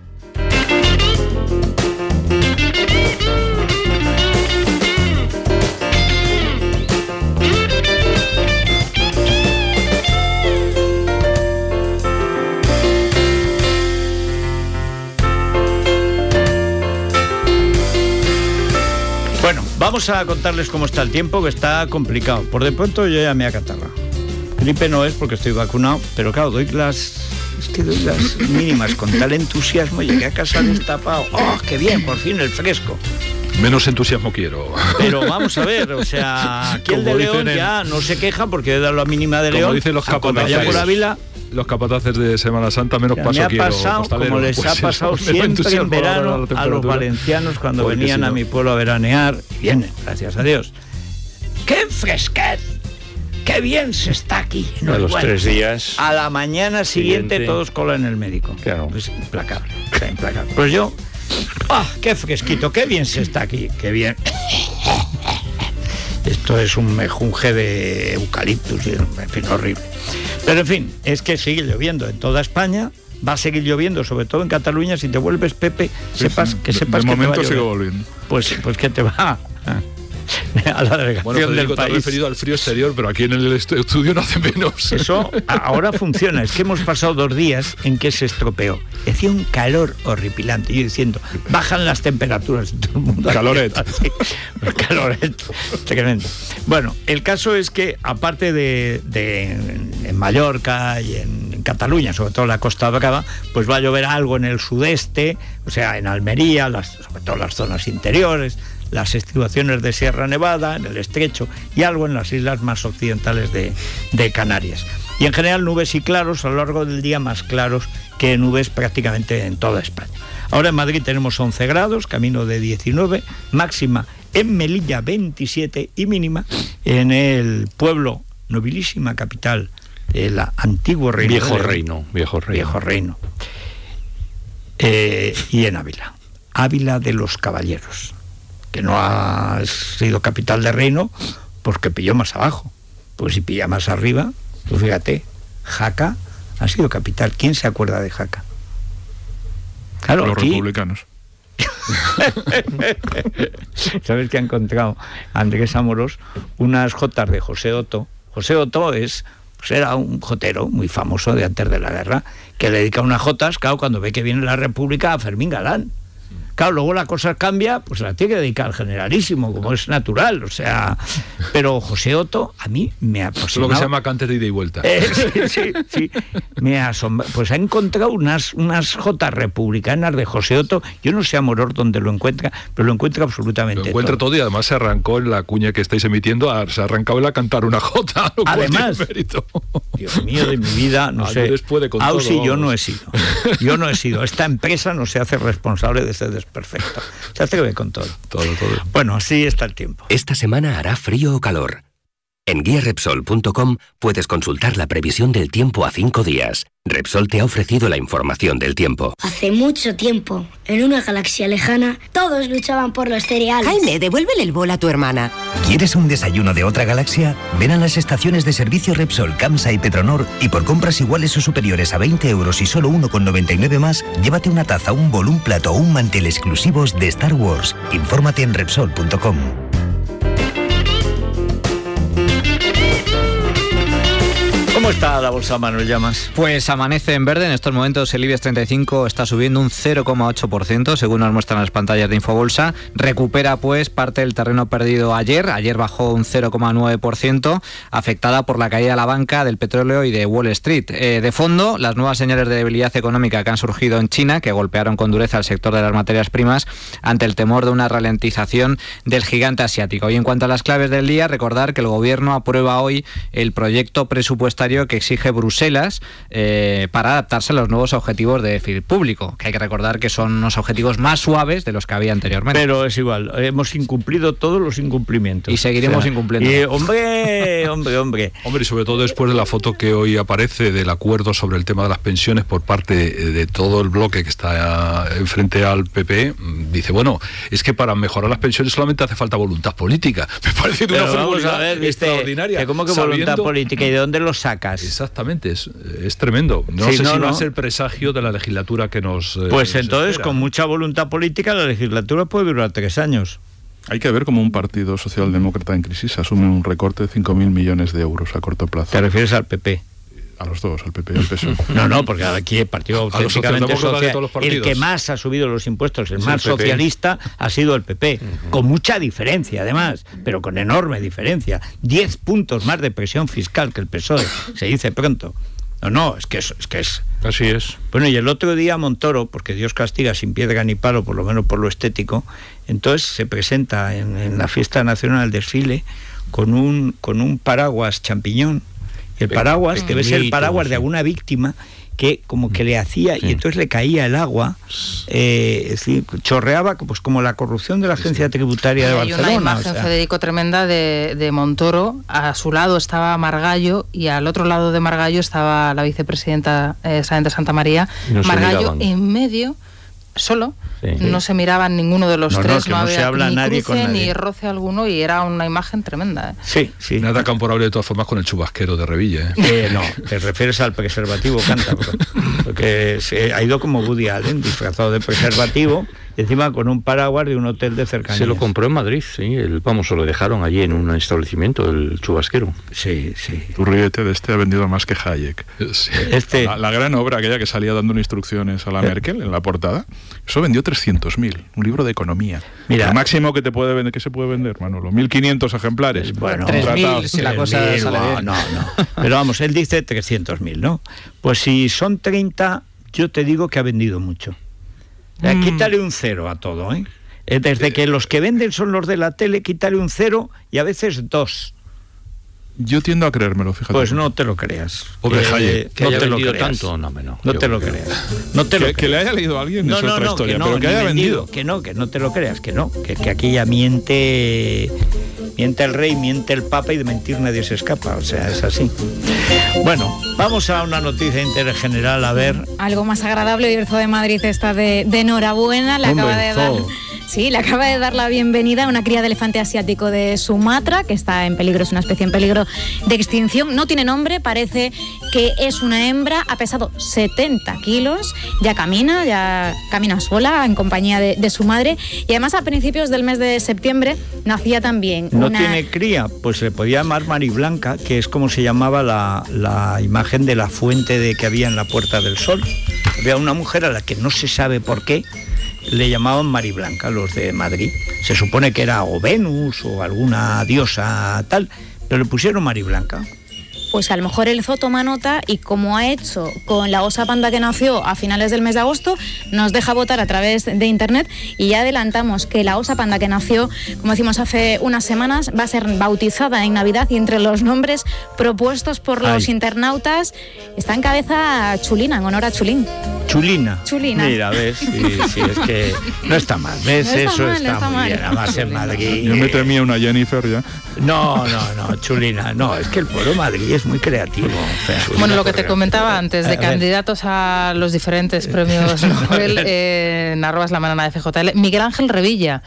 Bueno, vamos a contarles cómo está el tiempo, que está complicado. Por de pronto yo ya me he acatarrado. Gripe no es porque estoy vacunado, pero claro, doy las, es que doy las mínimas con tal entusiasmo. Llegué a casa destapado. ¡Oh, qué bien! Por fin el fresco. Menos entusiasmo quiero. Pero vamos a ver, o sea, aquí el de León en... ya no se queja porque he dado la mínima de como León. Como dicen los capataces. Por Ávila, los capataces de Semana Santa, menos ya, paso me ha quiero. Pasado, como les pues ha pasado eso, siempre en verano a los valencianos cuando Porque venían si no. a mi pueblo a veranear. Vienen, gracias a Dios. ¡Qué fresquez! ¡Qué bien se está aquí! No, a los bueno. tres días. A la mañana siguiente, siguiente todos cola en el médico. Claro. Pues implacable, o sea, implacable. Pues yo, ¡ah, oh, qué fresquito! ¡Qué bien se está aquí! ¡Qué bien! Esto es un mejunje de eucaliptus, en fin, horrible. Pero en fin, es que sigue lloviendo en toda España, va a seguir lloviendo, sobre todo en Cataluña. Si te vuelves Pepe, sí, sepas que sepas de que momento te va a sigue volviendo. Pues, pues que te va a la delegación bueno, Federico, del país. Te has referido al frío exterior, pero aquí en el estudio no hace menos. Eso ahora funciona. Es que hemos pasado dos días en que se estropeó. Hacía un calor horripilante. Yo diciendo, bajan las temperaturas. Todo el mundo caloret. Así, caloret. Tremendo. Bueno, el caso es que, aparte de, de en Mallorca y en, en Cataluña, sobre todo en la Costa Brava, pues va a llover algo en el sudeste, o sea, en Almería, las, sobre todo las zonas interiores, las estribaciones de Sierra Nevada, en el Estrecho, y algo en las islas más occidentales de, de Canarias. Y en general nubes y claros, a lo largo del día más claros que nubes prácticamente en toda España. Ahora en Madrid tenemos once grados, camino de diecinueve, máxima en Melilla veintisiete y mínima en el pueblo, nobilísima capital, el antiguo reino. Viejo reino, viejo reino. Viejo reino. Eh, y en Ávila, Ávila de los Caballeros, que no ha sido capital de reino porque pilló más abajo. Pues si pilla más arriba, pues fíjate, Jaca ha sido capital. ¿Quién se acuerda de Jaca? Claro, los aquí, republicanos. ¿Sabes que ha encontrado Andrés Amorós unas jotas de José Otto? José Otto es, pues era un jotero muy famoso de antes de la guerra, que le dedica unas jotas, claro, cuando ve que viene la República, a Fermín Galán. Claro, luego la cosa cambia, pues la tiene que dedicar al generalísimo, como es natural, o sea... Pero José Otto, a mí me ha apasionado... Lo que se llama cante de ida y vuelta. Eh, sí, sí, sí. Me ha asombrado. Pues ha encontrado unas, unas jotas republicanas de José Otto. Yo no sé a Moror dónde lo encuentra, pero lo encuentra absolutamente Lo encuentra todo. todo y además se arrancó en la cuña que estáis emitiendo, a, se ha arrancado él a cantar una jota. Además, Dios mío de mi vida, no sé. Ausi, yo no he sido. Yo no he sido. Esta empresa no se hace responsable de ese desperdicio. Perfecto. Se atreve con todo. Todo, todo. Bueno, así está el tiempo. Esta semana hará frío o calor. En guía repsol punto com puedes consultar la previsión del tiempo a cinco días. Repsol te ha ofrecido la información del tiempo. Hace mucho tiempo, en una galaxia lejana, todos luchaban por los cereales. Jaime, devuélvele el bol a tu hermana. ¿Quieres un desayuno de otra galaxia? Ven a las estaciones de servicio Repsol, Camsa y Petronor y por compras iguales o superiores a veinte euros y solo uno con noventa y nueve más, llévate una taza, un bol, un plato o un mantel exclusivos de Star Wars. Infórmate en repsol punto com. ¿Cómo está la bolsa, Manuel Llamas? Pues amanece en verde. En estos momentos el IBEX treinta y cinco está subiendo un cero coma ocho por ciento, según nos muestran las pantallas de Infobolsa. Recupera pues parte del terreno perdido ayer. Ayer bajó un cero coma nueve por ciento, afectada por la caída de la banca, del petróleo y de Wall Street. Eh, de fondo, las nuevas señales de debilidad económica que han surgido en China, que golpearon con dureza al sector de las materias primas ante el temor de una ralentización del gigante asiático. Y en cuanto a las claves del día, recordar que el gobierno aprueba hoy el proyecto presupuestario que exige Bruselas eh, para adaptarse a los nuevos objetivos de déficit público, que hay que recordar que son unos objetivos más suaves de los que había anteriormente. Pero es igual, hemos incumplido todos los incumplimientos. Y seguiremos o sea, incumpliendo. Y, hombre, hombre, hombre. Hombre, y sobre todo después de la foto que hoy aparece del acuerdo sobre el tema de las pensiones por parte de todo el bloque que está frente al P P, dice, bueno, es que para mejorar las pensiones solamente hace falta voluntad política. Me parece de una frivolidad extraordinaria. ¿Cómo que voluntad sabiendo... política? ¿Y de dónde lo saca? Exactamente, es, es tremendo. No sí, sé no, si no. va a ser presagio de la legislatura que nos... Eh, pues nos entonces, espera. Con mucha voluntad política, la legislatura puede durar tres años. Hay que ver cómo un partido socialdemócrata en crisis asume un recorte de cinco mil millones de euros a corto plazo. ¿Te refieres al P P? A los dos, al P P y al P S O E. No, no, porque aquí el partido auténticamente social, el que más ha subido los impuestos, el es más el socialista, ha sido el P P, uh-huh. Con mucha diferencia además, pero con enorme diferencia. Diez puntos más de presión fiscal que el P S O E, se dice pronto. No, no, es que es, es que es. Así es. Bueno, y el otro día Montoro, porque Dios castiga sin piedra ni palo, por lo menos por lo estético, entonces se presenta en, en la fiesta nacional del desfile con un, con un paraguas champiñón. El paraguas debe ser el paraguas de alguna víctima que como que le hacía, sí. Y entonces le caía el agua, eh, es decir, chorreaba pues como la corrupción de la agencia sí. tributaria de Hay Barcelona. Hay una imagen, o sea. Federico, tremenda de, de Montoro. A su lado estaba Margallo y al otro lado de Margallo estaba la vicepresidenta eh, Sáenz de Santa María. No Margallo en medio, solo. Sí. No se miraban ninguno de los no, tres, no, no no había se habla ni nadie cruce con nadie. Ni roce alguno y era una imagen tremenda. ¿eh? Sí, sí. Nada comparable de todas formas con el chubasquero de Revilla. ¿eh? Eh, no, te refieres al preservativo cántabro, porque se ha ido como Woody Allen, disfrazado de preservativo, y encima con un paraguas de un hotel de cercanía. Se lo compró en Madrid, sí, el, vamos, se lo dejaron allí en un establecimiento, el chubasquero. Sí, sí. Tu ríete de este ha vendido más que Hayek. Sí. Este... La, la gran obra aquella que salía dando instrucciones a la Merkel en la portada, eso vendió trescientos mil, un libro de economía. Mira, el máximo que te puede vender, que se puede vender, Manolo, mil quinientos ejemplares. Bueno, tres mil, si la cosa sale bien. No, no. Pero vamos, él dice trescientos mil, ¿no? Pues si son treinta, yo te digo que ha vendido mucho. Mm. Quítale un cero a todo, ¿eh? Desde que los que venden son los de la tele, quítale un cero y a veces dos. Yo tiendo a creérmelo, fíjate. Pues no te lo creas. Pobre que, Hayek. Que no haya te vendido lo creas. tanto, no, no, no te lo creo. creas. No te que, lo que le haya leído a alguien no, es no, otra no, historia, que no, pero que haya vendido, vendido. Que no, que no te lo creas, que no. Que, que aquí ya miente, miente el rey, miente el papa y de mentir nadie se escapa. O sea, es así. Bueno, vamos a una noticia de interés general, a ver. Algo más agradable, Bierzo de Madrid está de, de enhorabuena, le Hombre, acaba de dar... Zo. Sí, le acaba de dar la bienvenida a una cría de elefante asiático de Sumatra, que está en peligro, es una especie en peligro de extinción. No tiene nombre, parece que es una hembra, ha pesado setenta kilos, ya camina, ya camina sola en compañía de, de su madre, y además a principios del mes de septiembre nacía también ¿No una... tiene cría? Pues se podía llamar Mariblanca, que es como se llamaba la, la imagen de la fuente de que había en la Puerta del Sol. Había una mujer a la que no se sabe por qué le llamaban Mariblanca, los de Madrid. Se supone que era o Venus o alguna diosa tal, pero le pusieron Mariblanca. Pues a lo mejor el zoo toma nota y, como ha hecho con la osa panda que nació a finales del mes de agosto, nos deja votar a través de internet, y ya adelantamos que la osa panda que nació, como decimos hace unas semanas, va a ser bautizada en Navidad, y entre los nombres propuestos por los Ay. internautas está en cabeza Chulina, en honor a Chulín. Chulina. Chulina. Mira, ves, sí, sí, es que no está mal, ¿ves? No está Eso mal, está, no está muy mal. bien, además en Madrid. Yo me temía una Jennifer ya. No, no, no, Chulina, no, es que el pueblo de Madrid es muy creativo. O sea, bueno, lo que te comentaba antes, de candidatos a los diferentes premios Nobel, eh, en arrobas la manana de F J L, Miguel Ángel Revilla,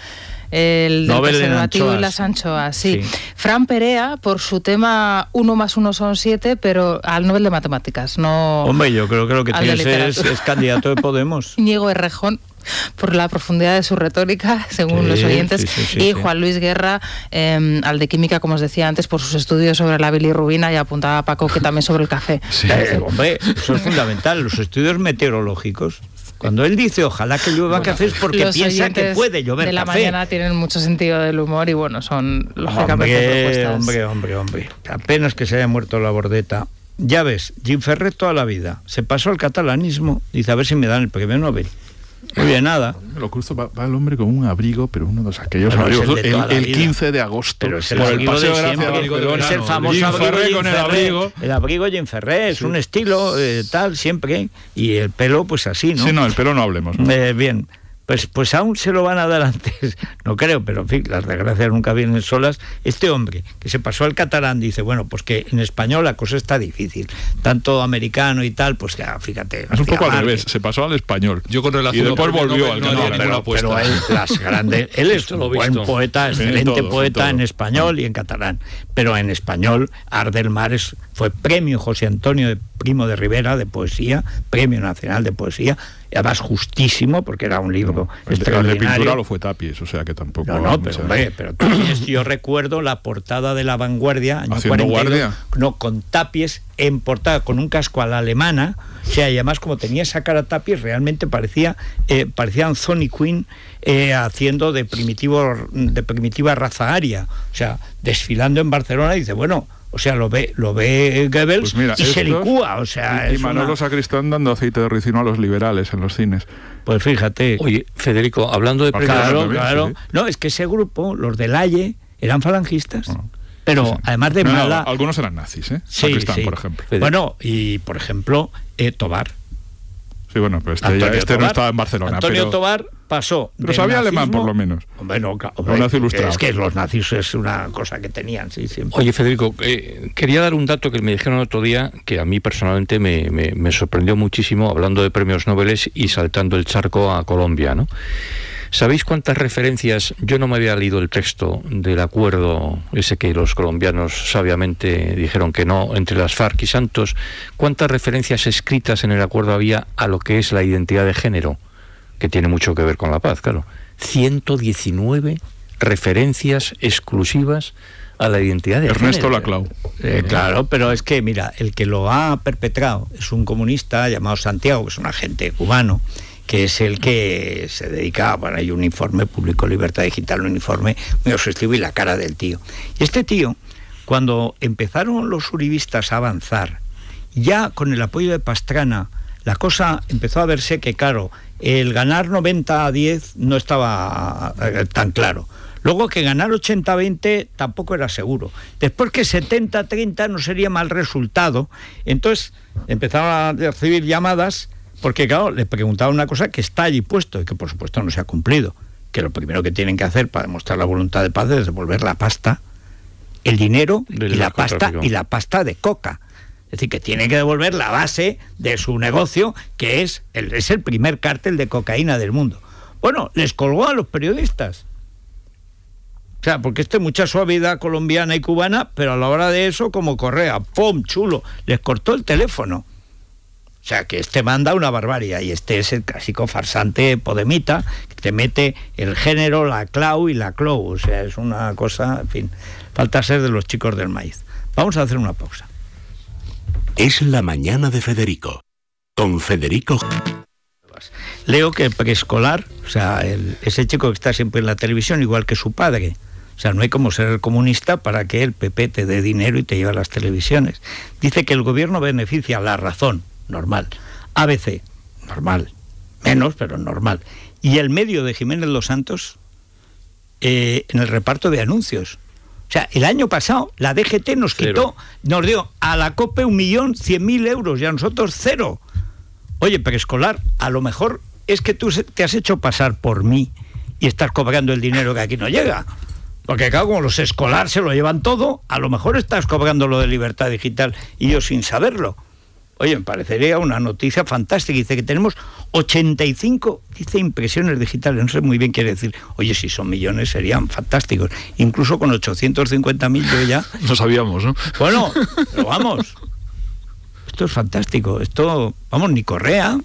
el del preservativo y las anchoas, sí. sí. Fran Perea, por su tema uno más uno son siete, pero al Nobel de Matemáticas, no... Hombre, yo creo que lo que tienes es, es candidato de Podemos. Íñigo Errejón, por la profundidad de su retórica, según sí, los oyentes, sí, sí, sí, y Juan sí. Luis Guerra, eh, al de Química, como os decía antes, por sus estudios sobre la bilirrubina, y apuntaba a Paco que también sobre el café. Sí. Eh, hombre, eso es fundamental, los estudios meteorológicos. Cuando él dice ojalá que llueva bueno, café, es porque piensa que puede llover café. De la café. mañana tienen mucho sentido del humor y bueno, son lógicamente hombre, propuestas. Hombre, hombre, hombre. Apenas que se haya muerto la Bordeta. Ya ves, Jim Ferret toda la vida se pasó al catalanismo, dice a ver si me dan el premio Nobel. Muy bien, nada. Lo cruzo, va, va el hombre con un abrigo, pero uno de los aquellos bueno, abrigos. El, el, el quince de agosto. Pero es el, por el paseo de Gracia, es el famoso Jim abrigo, Ferré con el abrigo. El abrigo Jim Ferré, es sí. un estilo eh, tal siempre. Y el pelo, pues así, ¿no? Sí, no, el pelo no hablemos. ¿no? Eh, bien. Pues, pues aún se lo van a dar antes, no creo, pero en fin, las desgracias nunca vienen solas. Este hombre que se pasó al catalán dice, bueno, pues que en español la cosa está difícil, tanto americano y tal, pues ya, fíjate. Es un poco al revés, se pasó al español. Yo con relación y después volvió no, al catalán. No, pero, pero él, las grandes, él es un buen poeta, excelente todo, poeta en español y en catalán, pero en español Arder Mares fue premio José Antonio de Primo de Rivera de poesía, premio nacional de poesía, y además justísimo, porque era un libro no, extraordinario. El de pintura lo fue Tapies, o sea que tampoco... No, no, pero, hombre, pero Tapies, yo recuerdo la portada de La Vanguardia, año ¿Haciendo cuarenta y dos, guardia? No, con Tapies en portada, con un casco a la alemana, o sea, y además como tenía esa cara Tapies, realmente parecía, eh, parecía Anthony Quinn eh, haciendo de, primitivo, de primitiva raza aria, o sea, desfilando en Barcelona, y dice, bueno... O sea, lo ve, lo ve Goebbels pues mira, y estos, se licúa, o sea... Y, y Manolo una... Sacristán dando aceite de ricino a los liberales en los cines. Pues fíjate... Oye, Federico, hablando de... Claro, también, claro. Sí. No, es que ese grupo, los del Aye, eran falangistas. Bueno, pero sí. además de no, mala... No, algunos eran nazis, ¿eh? Sí, Sacristán, sí. por ejemplo. Bueno, y por ejemplo, eh, Tobar. Sí, bueno, pues este, ya, este Tobar, no estaba en Barcelona. Antonio pero... Tobar pasó. Pero sabía nazismo, alemán, por lo menos. Bueno, hombre, nazi ilustrado. Es que los nazis es una cosa que tenían, sí, siempre. Oye, Federico, eh, quería dar un dato que me dijeron el otro día, que a mí personalmente me, me, me sorprendió muchísimo, hablando de premios Nobel y saltando el charco a Colombia, ¿no? ¿Sabéis cuántas referencias? Yo no me había leído el texto del acuerdo ese que los colombianos sabiamente dijeron que no, entre las FARC y Santos. ¿Cuántas referencias escritas en el acuerdo había a lo que es la identidad de género? Que tiene mucho que ver con la paz, claro. ciento diecinueve referencias exclusivas a la identidad de Ernesto género. Laclau. Eh, claro, pero es que, mira, el que lo ha perpetrado es un comunista llamado Santiago, que es un agente cubano, que es el que se dedica, bueno, hay un informe público, Libertad Digital, un informe muy exhaustivo, y la cara del tío. Y este tío, cuando empezaron los uribistas a avanzar, ya con el apoyo de Pastrana, la cosa empezó a verse que, claro, el ganar noventa a diez no estaba eh, tan claro. Luego que ganar ochenta a veinte tampoco era seguro. Después que setenta a treinta no sería mal resultado. Entonces empezaron a recibir llamadas, porque claro, le preguntaban una cosa que está allí puesto y que por supuesto no se ha cumplido, que lo primero que tienen que hacer para demostrar la voluntad de paz es devolver la pasta, el dinero y la pasta y la pasta de coca. Es decir, que tienen que devolver la base de su negocio, que es el, es el primer cártel de cocaína del mundo. Bueno, les colgó a los periodistas. O sea, porque este mucha suavidad colombiana y cubana, pero a la hora de eso, como Correa, ¡pum!, chulo, les cortó el teléfono. O sea, que este manda una barbarie, y este es el clásico farsante podemita, que te mete el género, la clau y la clou. O sea, es una cosa, en fin, falta ser de los chicos del maíz. Vamos a hacer una pausa. Es la mañana de Federico, con Federico. Leo que el preescolar, o sea, el, ese chico que está siempre en la televisión, igual que su padre, o sea, no hay como ser comunista para que el P P te dé dinero y te lleve a las televisiones. Dice que el gobierno beneficia a La Razón, normal, A B C, normal, menos, pero normal, y el medio de Jiménez Los Santos eh, en el reparto de anuncios. O sea, el año pasado la D G T nos quitó, cero. Nos dio a la COPE un millón cien mil euros y a nosotros cero. Oye, preescolar, a lo mejor es que tú te has hecho pasar por mí y estás cobrando el dinero que aquí no llega. Porque claro, como los escolar se lo llevan todo, a lo mejor estás cobrando lo de libertad digital y yo sin saberlo. Oye, me parecería una noticia fantástica. Dice que tenemos ochenta y cinco, dice, impresiones digitales. No sé muy bien qué quiere decir. Oye, si son millones serían fantásticos. Incluso con ochocientos cincuenta mil yo ya... No sabíamos, ¿no? Bueno, pero vamos. Esto es fantástico. Esto, vamos, ni Correa.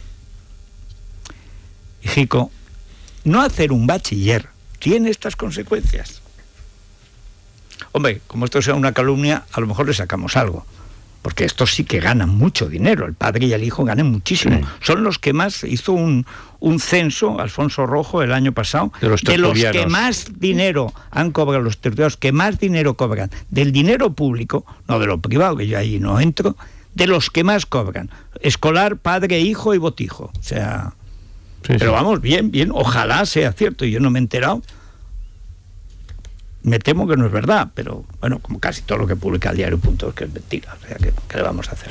Hijico, no hacer un bachiller tiene estas consecuencias. Hombre, como esto sea una calumnia, a lo mejor le sacamos algo. Porque estos sí que ganan mucho dinero, el padre y el hijo ganan muchísimo. Sí. Son los que más, hizo un, un censo, Alfonso Rojo, el año pasado, de los, de los que más dinero han cobrado, los tertulianos que más dinero cobran, del dinero público, no de lo privado, que yo ahí no entro, de los que más cobran. Escolar, padre, hijo y botijo. O sea, sí, pero sí. Vamos, bien, bien, ojalá sea cierto, yo no me he enterado. Me temo que no es verdad, pero bueno, como casi todo lo que publica el diario Punto, que es mentira, o sea, ¿qué, qué le vamos a hacer?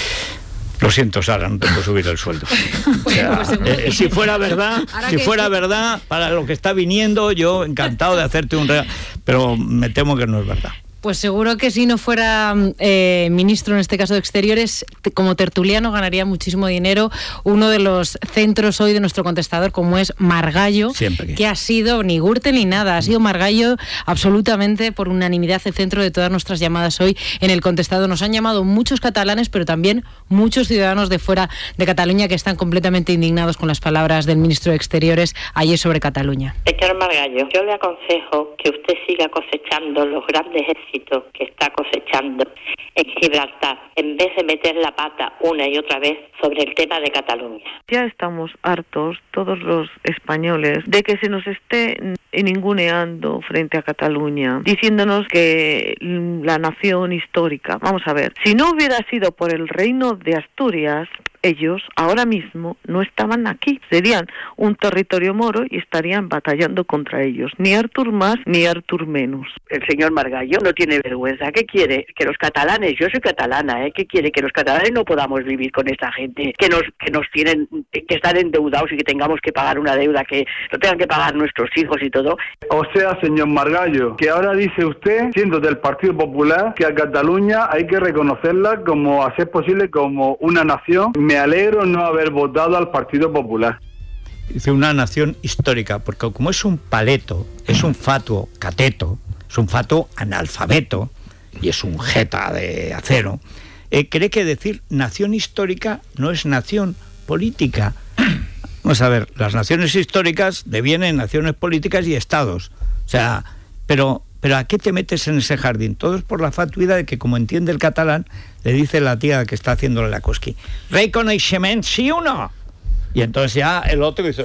Lo siento, Sara, no te puedo subir el sueldo. O sea, eh, si fuera verdad, si fuera verdad, para lo que está viniendo, yo encantado de hacerte un regalo, pero me temo que no es verdad. Pues seguro que si no fuera eh, ministro, en este caso de Exteriores, como tertuliano ganaría muchísimo dinero. Uno de los centros hoy de nuestro contestador, como es Margallo, que... que ha sido ni Gürtel ni nada, ha sido Margallo absolutamente por unanimidad el centro de todas nuestras llamadas hoy en el contestador. Nos han llamado muchos catalanes, pero también muchos ciudadanos de fuera de Cataluña que están completamente indignados con las palabras del ministro de Exteriores ayer sobre Cataluña. Señor Margallo, yo le aconsejo que usted siga cosechando los grandes éxitos que está cosechando en Gibraltar, en vez de meter la pata una y otra vez sobre el tema de Cataluña. Ya estamos hartos, todos los españoles, de que se nos esté ninguneando frente a Cataluña, diciéndonos que la nación histórica, vamos a ver, si no hubiera sido por el reino de Asturias, ellos ahora mismo no estaban aquí, serían un territorio moro y estarían batallando contra ellos, ni Artur más ni Artur menos. El señor Margallo no tiene vergüenza. ¿Qué quiere? Que los catalanes, yo soy catalana, ¿eh? ¿Qué quiere? Que los catalanes no podamos vivir con esta gente, que nos que nos tienen, que están endeudados y que tengamos que pagar una deuda que no tengan que pagar nuestros hijos y todo. O sea, señor Margallo, que ahora dice usted, siendo del Partido Popular, que a Cataluña hay que reconocerla como, a ser posible, como una nación. Me alegro no haber votado al Partido Popular. Dice una nación histórica, porque como es un paleto, es un fatuo cateto, es un fatuo analfabeto y es un jeta de acero, eh, cree que decir nación histórica no es nación política. Vamos a ver, las naciones históricas devienen naciones políticas y estados. O sea, pero... Pero ¿a qué te metes en ese jardín? Todo es por la fatuidad de que, como entiende el catalán, le dice la tía que está haciéndole la cosqui, reconocimiento sí o no. Y entonces ya el otro dice,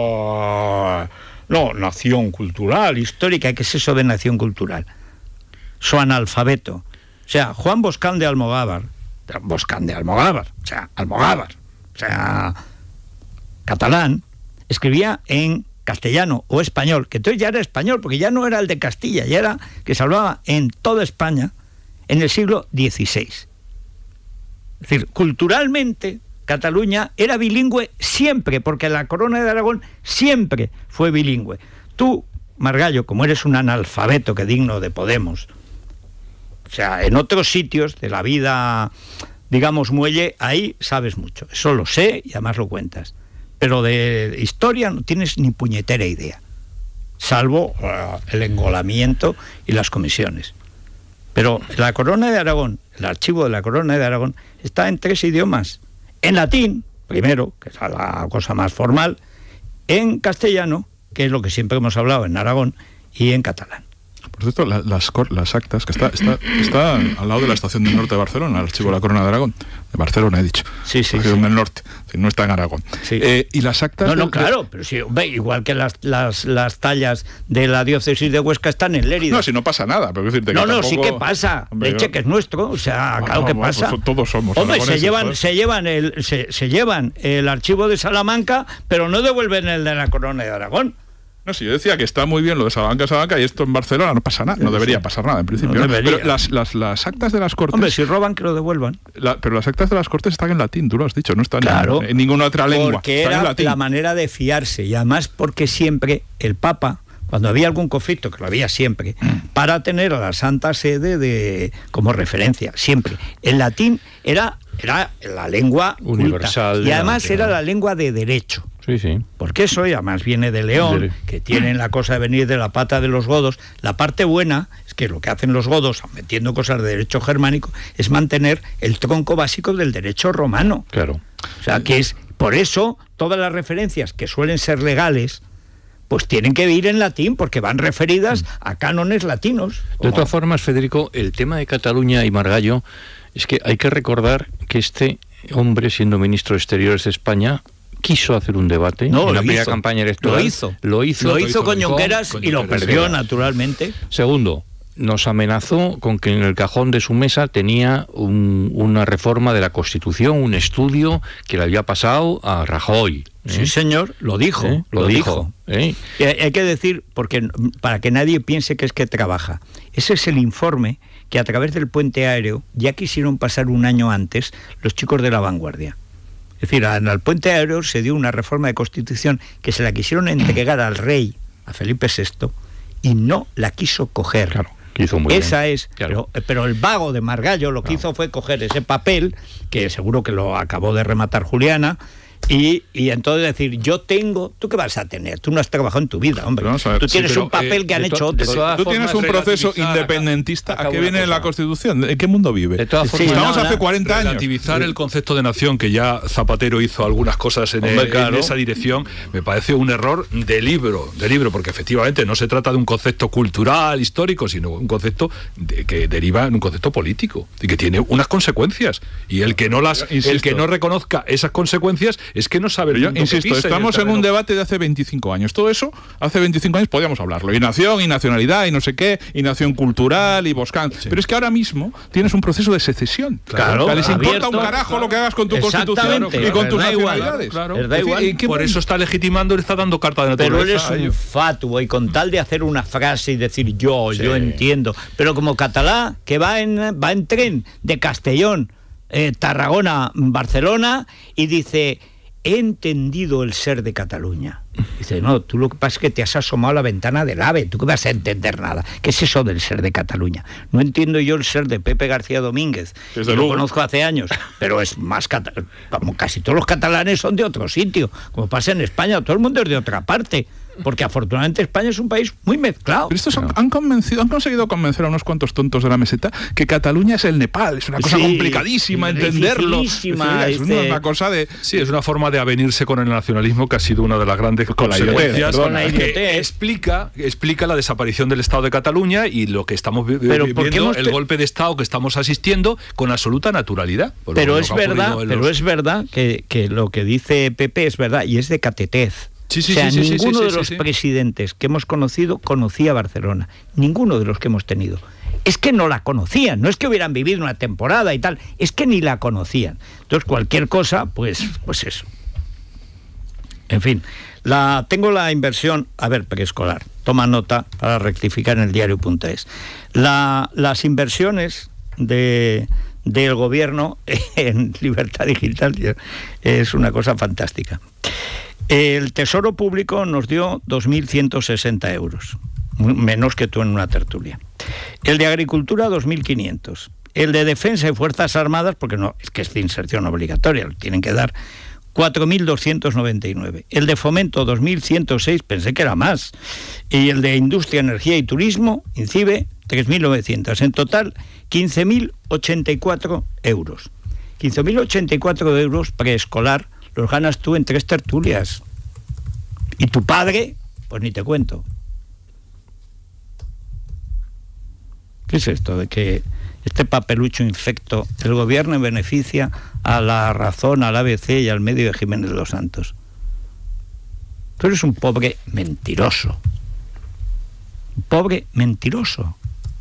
oh, no, nación cultural, histórica. ¿Qué es eso de nación cultural? Su analfabeto. O sea, Juan Boscán de Almogávar, Boscán de Almogávar, o sea, Almogávar, o sea, catalán, escribía en castellano o español, que entonces ya era español, porque ya no era el de Castilla, ya era que se hablaba en toda España en el siglo dieciséis. Es decir, culturalmente Cataluña era bilingüe siempre, porque la corona de Aragón siempre fue bilingüe. Tú, Margallo, como eres un analfabeto que digno de Podemos, o sea, en otros sitios de la vida, digamos, muelle, ahí sabes mucho. Eso lo sé y además lo cuentas. pero de historia no tienes ni puñetera idea, salvo uh, el engolamiento y las comisiones. Pero la Corona de Aragón, el archivo de la Corona de Aragón, está en tres idiomas. En latín, primero, que es la cosa más formal, en castellano, que es lo que siempre hemos hablado en Aragón, y en catalán. Por cierto, la, las, las actas, que está, está, está al lado de la estación del norte de Barcelona, el archivo de la Corona de Aragón. De Barcelona, he dicho. Sí, sí. Porque sí. es del norte, no está en Aragón. Sí. Eh, y las actas... No, no, de, claro, pero sí, ve, igual que las, las, las tallas de la diócesis de Huesca están en Lérida. No, si no pasa nada, pero decirte No, que no, tampoco... sí que pasa. Hombre, Leche, que es nuestro, o sea, bueno, claro que bueno, pasa. Pues todos somos. Hombre, se llevan, se llevan el, se, se llevan el archivo de Salamanca, pero no devuelven el de la Corona de Aragón. No, sí, yo decía que está muy bien lo de Salamanca, Salamanca, y esto en Barcelona no pasa nada, no debería pasar nada en principio. No ¿no? debería. Pero las, las, las actas de las Cortes... Hombre, si roban, que lo devuelvan. La, pero las actas de las Cortes están en latín, tú lo has dicho, no están claro, en, en ninguna otra lengua. Porque están era en latín. la manera de fiarse, y además porque siempre el Papa, cuando había algún conflicto, que lo había siempre, para tener a la Santa Sede de, como referencia, siempre. El latín era, era la lengua universal culta, y además era la lengua de derecho. Sí, sí. Porque eso ya más viene de León, que tienen la cosa de venir de la pata de los godos. La parte buena es que lo que hacen los godos, metiendo cosas de derecho germánico, es mantener el tronco básico del derecho romano. Claro. O sea, que es por eso todas las referencias que suelen ser legales, pues tienen que ir en latín, porque van referidas a cánones latinos. De todas formas, Federico, el tema de Cataluña y Margallo, es que hay que recordar que este hombre, siendo ministro de Exteriores de España, quiso hacer un debate no, en la primera hizo, campaña electoral. Lo hizo. Lo hizo, lo hizo con con Junqueras y lo perdió, naturalmente. Segundo, nos amenazó con que en el cajón de su mesa tenía un, una reforma de la Constitución, un estudio que le había pasado a Rajoy. ¿eh? Sí, señor, lo dijo. ¿Eh? Lo, lo dijo. dijo. ¿eh? Y hay que decir, porque para que nadie piense que es que trabaja, ese es el informe que a través del puente aéreo ya quisieron pasar un año antes los chicos de La Vanguardia. Es decir, en el puente aéreo se dio una reforma de Constitución que se la quisieron entregar al rey, a Felipe sexto, y no la quiso coger. Claro, que hizo muy Esa bien. es, claro. pero, pero el vago de Margallo lo que claro. hizo fue coger ese papel, que seguro que lo acabó de rematar Juliana, Y, y entonces decir, yo tengo, ¿tú qué vas a tener? Tú no has trabajado en tu vida, hombre. Ver, tú tienes sí, pero, un papel eh, que han hecho otros. Tú tienes un proceso independentista a que viene en la Constitución. ¿En qué mundo vive? De todas formas, sí, estamos no, hace cuarenta años. Relativizar el concepto de nación, que ya Zapatero hizo algunas cosas en, hombre, el, claro. en esa dirección, me parece un error de libro, de libro, porque efectivamente no se trata de un concepto cultural, histórico, sino un concepto de, que deriva en un concepto político y que tiene unas consecuencias. Y el que no las, el que no reconozca esas consecuencias es que no sabe. Yo insisto, estamos en un debate de hace veinticinco años. Todo eso, hace veinticinco años podíamos hablarlo. Y nación, y nacionalidad, y no sé qué, y nación cultural, y Boscán. Sí. Pero es que ahora mismo tienes un proceso de secesión. Claro. O sea, les abierto, importa un carajo lo que hagas con tu Constitución y con tus nacionalidades. Claro, claro. Da igual. Decir, Por eso está legitimando, le está dando carta de naturaleza. Pero eres un fatuo, y con tal de hacer una frase y decir yo, sí. yo entiendo. Pero como catalá, que va en, va en tren de Castellón, eh, Tarragona, Barcelona, y dice... he entendido el ser de Cataluña. Dice, no, tú lo que pasa es que te has asomado a la ventana del AVE, tú que vas a entender nada. ¿Qué es eso del ser de Cataluña? No entiendo yo el ser de Pepe García Domínguez, que lo conozco hace años, pero es más catalán, como casi todos los catalanes son de otro sitio, como pasa en España, todo el mundo es de otra parte. Porque afortunadamente España es un país muy mezclado. Pero estos han, han convencido, han conseguido convencer a unos cuantos tontos de la meseta que Cataluña es el Nepal, es una cosa sí, complicadísima entenderlo. Es, decir, es una, una cosa de sí, es una forma de avenirse con el nacionalismo que ha sido una de las grandes con consecuencias la idea, que idea. explica explica la desaparición del Estado de Cataluña y lo que estamos vi pero viviendo, el golpe de Estado que estamos asistiendo con absoluta naturalidad. Pero es verdad, pero los... es verdad que, que lo que dice Pepe es verdad y es de catetez. Sí, sí, o sea, sí, sí, ninguno sí, sí, de sí, los sí. presidentes que hemos conocido conocía Barcelona. Ninguno de los que hemos tenido. Es que no la conocían, no es que hubieran vivido una temporada y tal, es que ni la conocían. Entonces, cualquier cosa, pues, pues eso. En fin, la, tengo la inversión, a ver, preescolar, toma nota para rectificar en el diario punto es. La, las inversiones de... del gobierno en Libertad Digital es una cosa fantástica. El Tesoro Público nos dio dos mil ciento sesenta euros, menos que tú en una tertulia. El de Agricultura, dos mil quinientos. El de Defensa y Fuerzas Armadas, porque no es que es de inserción obligatoria, lo tienen que dar, cuatro mil doscientos noventa y nueve. El de Fomento, dos mil ciento seis, pensé que era más. Y el de Industria, Energía y Turismo, INCIBE, tres mil novecientos. En total, quince mil ochenta y cuatro euros. quince mil ochenta y cuatro euros preescolar los ganas tú en tres tertulias. Y tu padre, pues ni te cuento. ¿Qué es esto de que este papelucho infecto el gobierno beneficia a La Razón, al A B C y al medio de Jiménez Los Santos? Tú eres un pobre mentiroso. Un pobre mentiroso.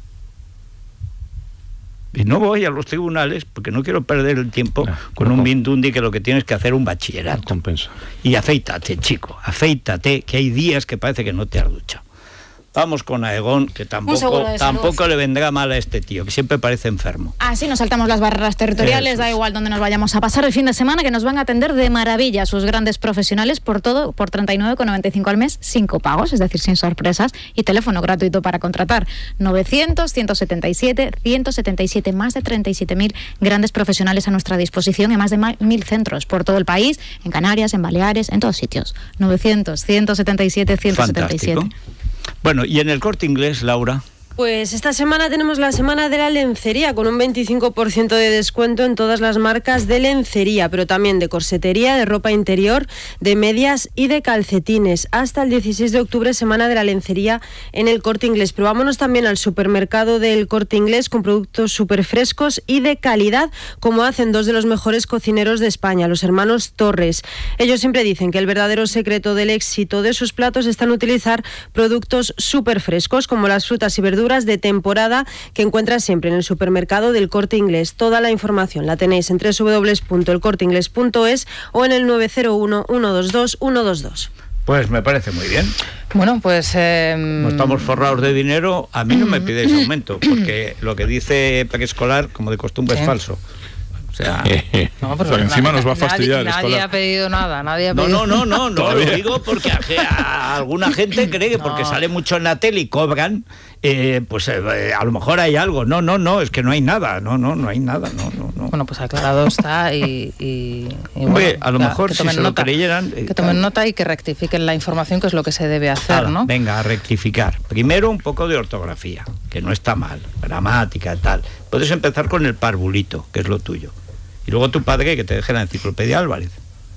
Y no voy a los tribunales porque no quiero perder el tiempo no, con no, un mindundi que lo que tienes que hacer un bachillerato. No compensa. Y afeítate, chico, afeítate, que hay días que parece que no te has duchado. Vamos con Aegón, que tampoco, tampoco le vendrá mal a este tío, que siempre parece enfermo. Así nos saltamos las barreras territoriales, Eso da igual donde nos vayamos a pasar el fin de semana, que nos van a atender de maravilla sus grandes profesionales por todo, por treinta y nueve con noventa y cinco al mes, sin copagos, es decir, sin sorpresas, y teléfono gratuito para contratar. novecientos, ciento setenta y siete, ciento setenta y siete, más de treinta y siete mil grandes profesionales a nuestra disposición en más de mil centros por todo el país, en Canarias, en Baleares, en todos sitios. novecientos, ciento setenta y siete, ciento setenta y siete. Fantástico. Bueno, y en el Corte Inglés, Laura. Pues esta semana tenemos la semana de la lencería con un veinticinco por ciento de descuento en todas las marcas de lencería, pero también de corsetería, de ropa interior, de medias y de calcetines. Hasta el dieciséis de octubre, semana de la lencería en el Corte Inglés. Pero vámonos también al supermercado del Corte Inglés con productos súper frescos y de calidad, como hacen dos de los mejores cocineros de España, los hermanos Torres. Ellos siempre dicen que el verdadero secreto del éxito de sus platos está en utilizar productos súper frescos, como las frutas y verduras de temporada que encuentras siempre en el supermercado del Corte Inglés. Toda la información la tenéis en doble u doble u doble u punto el corte inglés punto es o en el nueve cero uno, uno dos dos, uno dos dos. Pues me parece muy bien. Bueno, pues... Eh... Como estamos forrados de dinero, a mí no me pidáis aumento, porque lo que dice preescolar, como de costumbre, ¿Sí? es falso. O sea, no, pero pero encima nadie, nos va a fastidiar. Nadie, nadie ha pedido nada, nadie ha pedido... No, no, no, no, no lo digo porque a, a alguna gente cree que porque no. sale mucho en la tele y cobran, eh, pues eh, a lo mejor hay algo. No, no, no, es que no hay nada, no, no, no hay nada, no, no, no. Bueno, pues aclarado está y... y, y bueno, Oye, a lo ya, mejor si se nota, lo creyeran... Que tomen claro. nota y que rectifiquen la información, que es lo que se debe hacer, Ala, ¿no? Venga, a rectificar. Primero un poco de ortografía, que no está mal, gramática y tal. Puedes empezar con el parvulito, que es lo tuyo. Y luego tu padre que te deje la enciclopedia Álvarez.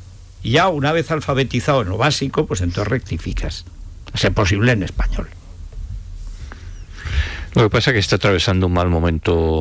Y ya una vez alfabetizado en lo básico, pues entonces rectificas. A ser posible en español. Lo que pasa es que está atravesando un mal momento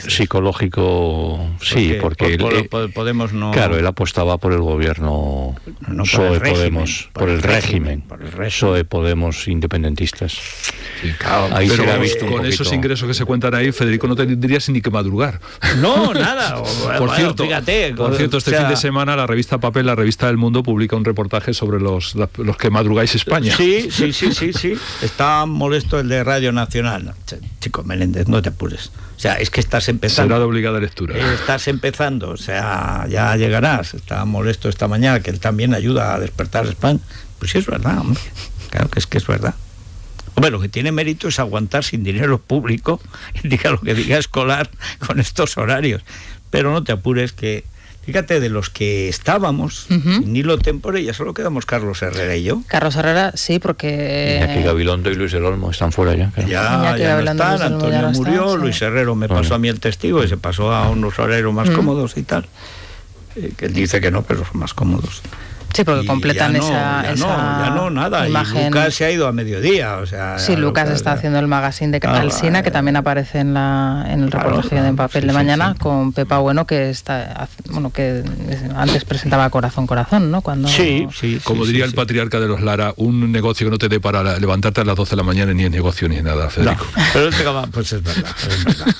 psicológico, sí, ¿Por porque por, él, por, Podemos no... Claro, él apostaba por el gobierno no, no, P S O E por el Podemos, régimen, por, por el, el régimen, P S O E Podemos independentistas. Sí, claro, ahí pero se ha visto con esos ingresos que se cuentan ahí, Federico, no tendrías ni que madrugar. No, nada. O, por bueno, cierto, fíjate, por cierto, este o sea, fin de semana la revista Papel, la revista del Mundo, publica un reportaje sobre los, los que madrugáis España. Sí, sí, sí, sí, sí. Está molesto el de Radio Nacional. Chico Meléndez, no te apures. O sea, es que estás empezando. Será de obligada lectura. Estás empezando, o sea, ya llegarás. Está molesto esta mañana que él también ayuda a despertar España. Pues sí, es verdad, hombre. Claro que es que es verdad. Hombre, lo que tiene mérito es aguantar sin dinero público, diga lo que diga Escolar, con estos horarios. Pero no te apures que... Fíjate, de los que estábamos, uh-huh. sin hilo tempore, ya solo quedamos Carlos Herrera y yo. Carlos Herrera, sí, porque... Iñaki Gabilondo y Luis del Olmo están fuera ya. Claro. Ya, ya no están, Antonio no murió, está, Luis sí. Herrero me pasó bueno. a mí el testigo y se pasó a unos horarios más uh-huh. cómodos y tal. Eh, que él dice que no, pero son más cómodos. Sí, porque y completan no, esa, ya esa no, ya no, nada. imagen. Y Lucas se ha ido a mediodía, o sea... Sí, Lucas Lucas, está ya. haciendo el magazine de claro, Alsina, eh, que también aparece en la en el claro, reportaje claro, de papel sí, de mañana, sí, sí. con Pepa Bueno, que está bueno que antes presentaba Corazón Corazón, ¿no? Cuando Sí, sí. Como sí, diría sí, el patriarca de los Lara, un negocio que no te dé para levantarte a las doce de la mañana ni es negocio ni es nada, Federico. No, pero el tema, pues es verdad, es verdad.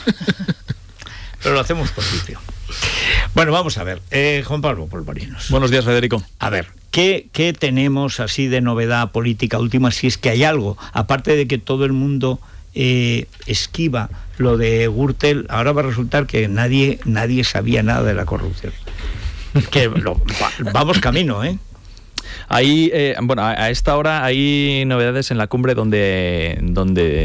Pero lo hacemos por vicio. Bueno, vamos a ver. Eh, Juan Pablo Polvorinos. Buenos días, Federico. A ver, ¿qué, ¿qué tenemos así de novedad política última, si es que hay algo? Aparte de que todo el mundo eh, esquiva lo de Gürtel, ahora va a resultar que nadie, nadie sabía nada de la corrupción. Que lo, va, vamos camino, ¿eh? Ahí, eh, bueno, a esta hora hay novedades en la cumbre donde, donde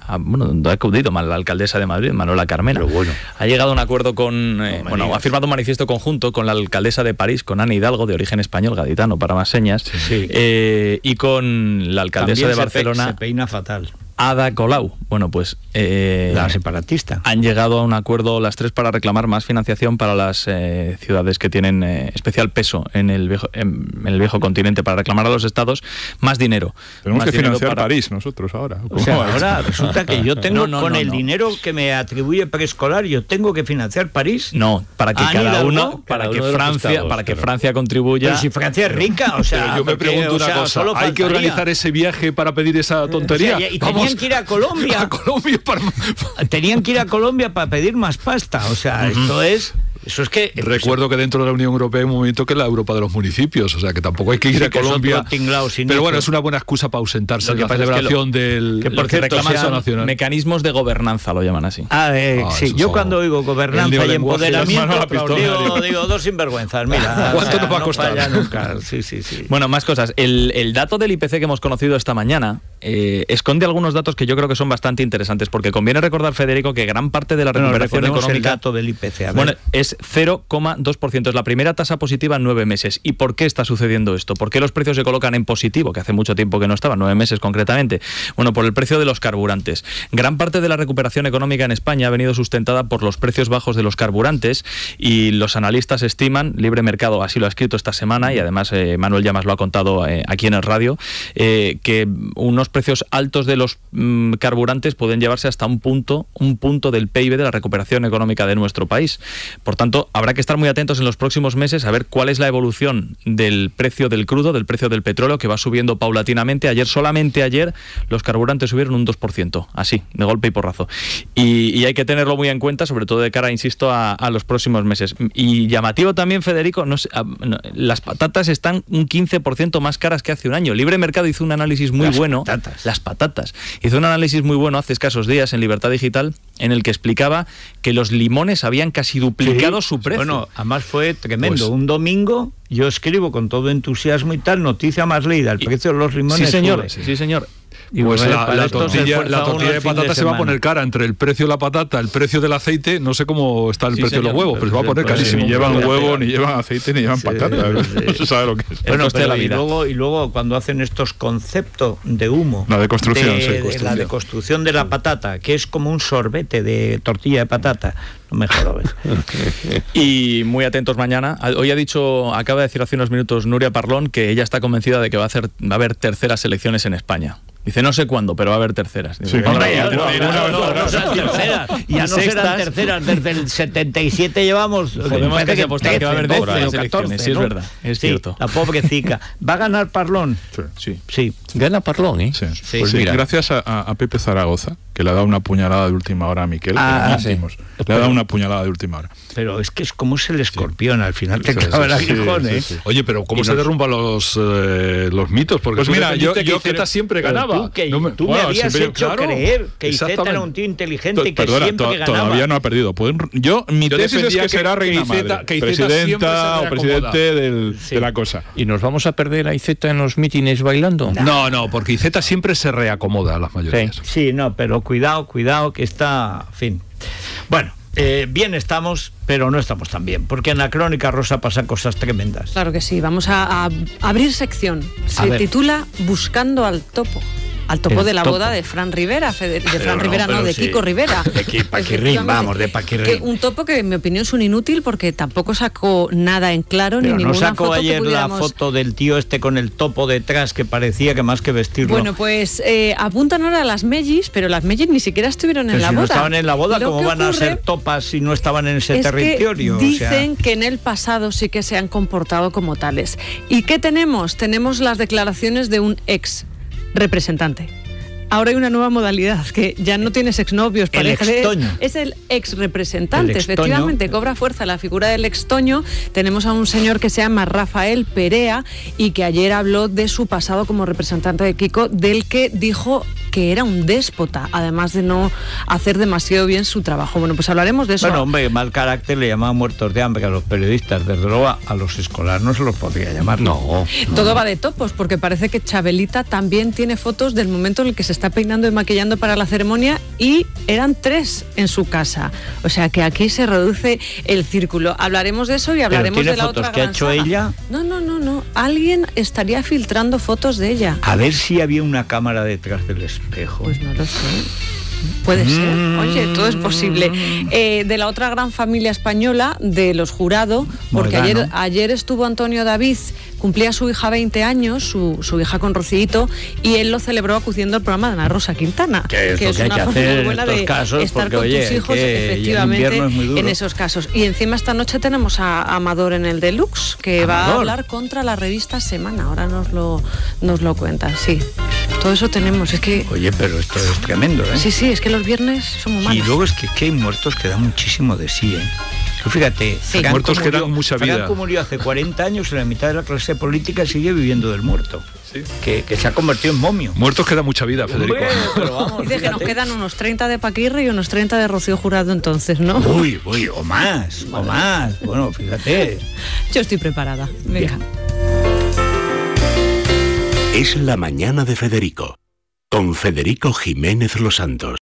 ha, bueno, donde ha acudido la alcaldesa de Madrid, Manuela Carmena. Bueno. Ha llegado a un acuerdo con, eh, no bueno, digas. ha firmado un manifiesto conjunto con la alcaldesa de París, con Ana Hidalgo, de origen español, gaditano, para más señas, sí, sí. Eh, y con la alcaldesa También de Barcelona. Se, pe se peina fatal. Ada Colau. Bueno, pues... Eh, la separatista. Han llegado a un acuerdo las tres para reclamar más financiación para las eh, ciudades que tienen eh, especial peso en el, viejo, en, en el viejo continente, para reclamar a los estados más dinero. Tenemos más que financiar para... París nosotros ahora. O sea, ahora resulta que yo tengo, no, no, con no, el no. dinero que me atribuye preescolar, yo tengo que financiar París. No, para que cada uno, para que Francia, estados, para que claro. Francia contribuya. Pero si Francia es rica, o sea... Pero yo me porque, pregunto o una sea, cosa, ¿hay faltaría. que organizar ese viaje para pedir esa tontería? O sea, y tenían Vamos. que ir a Colombia. A Colombia para... Tenían que ir a Colombia para pedir más pasta. O sea, uh-huh. esto es... Eso es que... Recuerdo que dentro de la Unión Europea hay un movimiento que es la Europa de los municipios, o sea que tampoco hay que ir sí, a Colombia. Pero bueno, es una buena excusa para ausentarse en la celebración que lo, del que por cierto, nacional. Mecanismos de gobernanza lo llaman así. Ah, eh, ah sí, yo cuando oigo gobernanza y empoderamiento, digo, digo dos sinvergüenzas, mira. ¿Cuánto o sea, nos va a costar? No nunca. Sí, sí, sí. Bueno, más cosas. El, el dato del I P C que hemos conocido esta mañana eh, esconde algunos datos que yo creo que son bastante interesantes, porque conviene recordar, Federico, que gran parte de la recuperación bueno, económica... el dato del I P C, a ver. Bueno, es cero coma dos por ciento, es la primera tasa positiva en nueve meses. ¿Y por qué está sucediendo esto? ¿Por qué los precios se colocan en positivo? Que hace mucho tiempo que no estaban, nueve meses concretamente. Bueno, por el precio de los carburantes. Gran parte de la recuperación económica en España ha venido sustentada por los precios bajos de los carburantes, y los analistas estiman, Libre Mercado así lo ha escrito esta semana, y además eh, Manuel Llamas lo ha contado eh, aquí en el radio, eh, que unos precios altos de los mm, carburantes pueden llevarse hasta un punto, un punto del P I B de la recuperación económica de nuestro país. Por tanto, habrá que estar muy atentos en los próximos meses a ver cuál es la evolución del precio del crudo, del precio del petróleo, que va subiendo paulatinamente. Ayer, solamente ayer, los carburantes subieron un dos por ciento, así, de golpe y porrazo. Y, y hay que tenerlo muy en cuenta, sobre todo de cara, insisto, a, a los próximos meses. Y llamativo también, Federico, no sé, a, no, las patatas están un quince por ciento más caras que hace un año. Libre Mercado hizo un análisis muy las bueno. Patatas. Las patatas. Hizo un análisis muy bueno hace escasos días en Libertad Digital, en el que explicaba que los limones habían casi duplicado sí. su precio. Bueno, además fue tremendo. Pues, un domingo yo escribo con todo entusiasmo y tal, noticia más leída, el precio de los limones. Sí, señor. Sube. Sí, señor. Y pues bueno, la, la tortilla, la tortilla de patata de se va a poner cara entre el precio de la patata, el precio del aceite. No sé cómo está el sí, precio señor, de los huevos, pero se va a poner pues, carísimo. Ni llevan huevo, ni llevan aceite, ni llevan sí, patata. Sí. No se sabe lo que es. Bueno, pero la vida. Y, luego, y luego cuando hacen estos conceptos de humo, la de construcción, de, sí, de, construcción. la de construcción de la patata, que es como un sorbete de tortilla de patata. No me jodas. Y muy atentos mañana. Hoy ha dicho, acaba de decir hace unos minutos Nuria Parlón, que ella está convencida de que va a, hacer, va a haber terceras elecciones en España. Dice, no sé cuándo, pero va a haber terceras. Dice, sí, hombre, ya no, no, no, no serán terceras. Ya no serán terceras. Desde el setenta y siete llevamos... Podemos casi apostar que va a haber doce elecciones. Sí, es verdad, es sí, cierto. La pobrecita. ¿Va a ganar Parlón? Sí. Sí. sí. Gana Parlón, ¿eh? Sí. sí. Pues sí, mira. Gracias a, a Pepe Zaragoza, que le ha dado una puñalada de última hora a Miquel. Ah, sí. Le ha dado una puñalada de última hora. Pero es que es como es el escorpión, al final te clava el aguijón, ¿eh? Sí, sí. Oye, pero ¿cómo y se nos... derrumban los, eh, los mitos? Porque pues mira, yo, que yo Iceta siempre ganaba. Tú, que, no me, tú bueno, me habías hecho claro, creer que Iceta era un tío inteligente y que Perdona, siempre to, ganaba. Todavía no ha perdido. Yo, mi yo tesis es que, que será reina que Iceta, madre, que presidenta o presidente del, sí. de la cosa. ¿Y nos vamos a perder a Iceta en los mítines bailando? No, no, no porque Iceta siempre se reacomoda a las mayorías. Sí, sí, no, pero cuidado, cuidado, que está... En fin. Bueno... Eh, bien estamos, pero no estamos tan bien, porque en la Crónica Rosa pasan cosas tremendas. Claro que sí, vamos a, a abrir sección. Se titula Buscando al Topo. Al topo el de la topo. boda de Fran Rivera, de Fran no, Rivera, no, de sí. Kiko Rivera. De Paquirrín, vamos, de Paquirrín. Que un topo que en mi opinión es un inútil porque tampoco sacó nada en claro, pero ni ninguna foto. No sacó ayer pudiéramos... la foto del tío este con el topo detrás que parecía que más que vestirlo. Bueno, pues eh, apuntan ahora a las Mellis, pero las Mellis ni siquiera estuvieron pero en la si boda. No estaban en la boda, ¿cómo van a ser topas si no estaban en ese es territorio? Que dicen o sea... que en el pasado sí que se han comportado como tales. ¿Y qué tenemos? Tenemos las declaraciones de un ex representante. Ahora hay una nueva modalidad, que ya no tienes exnovios, parejas. El es el ex representante. Efectivamente, cobra fuerza la figura del extoño. Tenemos a un señor que se llama Rafael Perea y que ayer habló de su pasado como representante de Kiko, del que dijo que era un déspota, además de no hacer demasiado bien su trabajo. Bueno, pues hablaremos de eso. Bueno, hombre, mal carácter le llamaban muertos de hambre a los periodistas. Desde luego a los escolares no se los podría llamar. No, Todo no. va de topos, porque parece que Chabelita también tiene fotos del momento en el que se está peinando y maquillando para la ceremonia y eran tres en su casa. O sea que aquí se reduce el círculo. Hablaremos de eso y hablaremos ¿Pero tiene de la fotos otra que gran ha hecho saga. ella? No, no, no, no. Alguien estaría filtrando fotos de ella. A ver si había una cámara detrás del espejo. Pues no lo sé. Puede ser, oye, todo es posible. Eh, de la otra gran familia española, de los Jurado, porque ayer, ayer estuvo Antonio David, cumplía su hija veinte años, su, su hija con Rocíito, y él lo celebró acudiendo al programa de Ana Rosa Quintana, que es, que es que una hay que forma hacer muy buena de casos, estar porque, con oye, tus hijos, que efectivamente, es en esos casos. Y encima esta noche tenemos a Amador en el Deluxe, que Amador. va a hablar contra la revista Semana, ahora nos lo, nos lo cuenta, sí. Todo eso tenemos, es que... Oye, pero esto es tremendo, ¿eh? Sí, sí, es que los viernes somos malos. Y luego es que, que hay muertos que dan muchísimo de sí, ¿eh? Tú fíjate, sí. muertos que dan mucha vida. Franco murió hace cuarenta años y la mitad de la clase política sigue viviendo del muerto. Sí. Que, que se ha convertido en momio. Muertos que dan mucha vida, Federico. Hombre, pero vamos, dice que nos quedan unos treinta de Paquirre y unos treinta de Rocío Jurado entonces, ¿no? Uy, uy, o más, o más. Bueno, fíjate. Yo estoy preparada. Venga. Es la mañana de Federico, con Federico Jiménez Los Santos.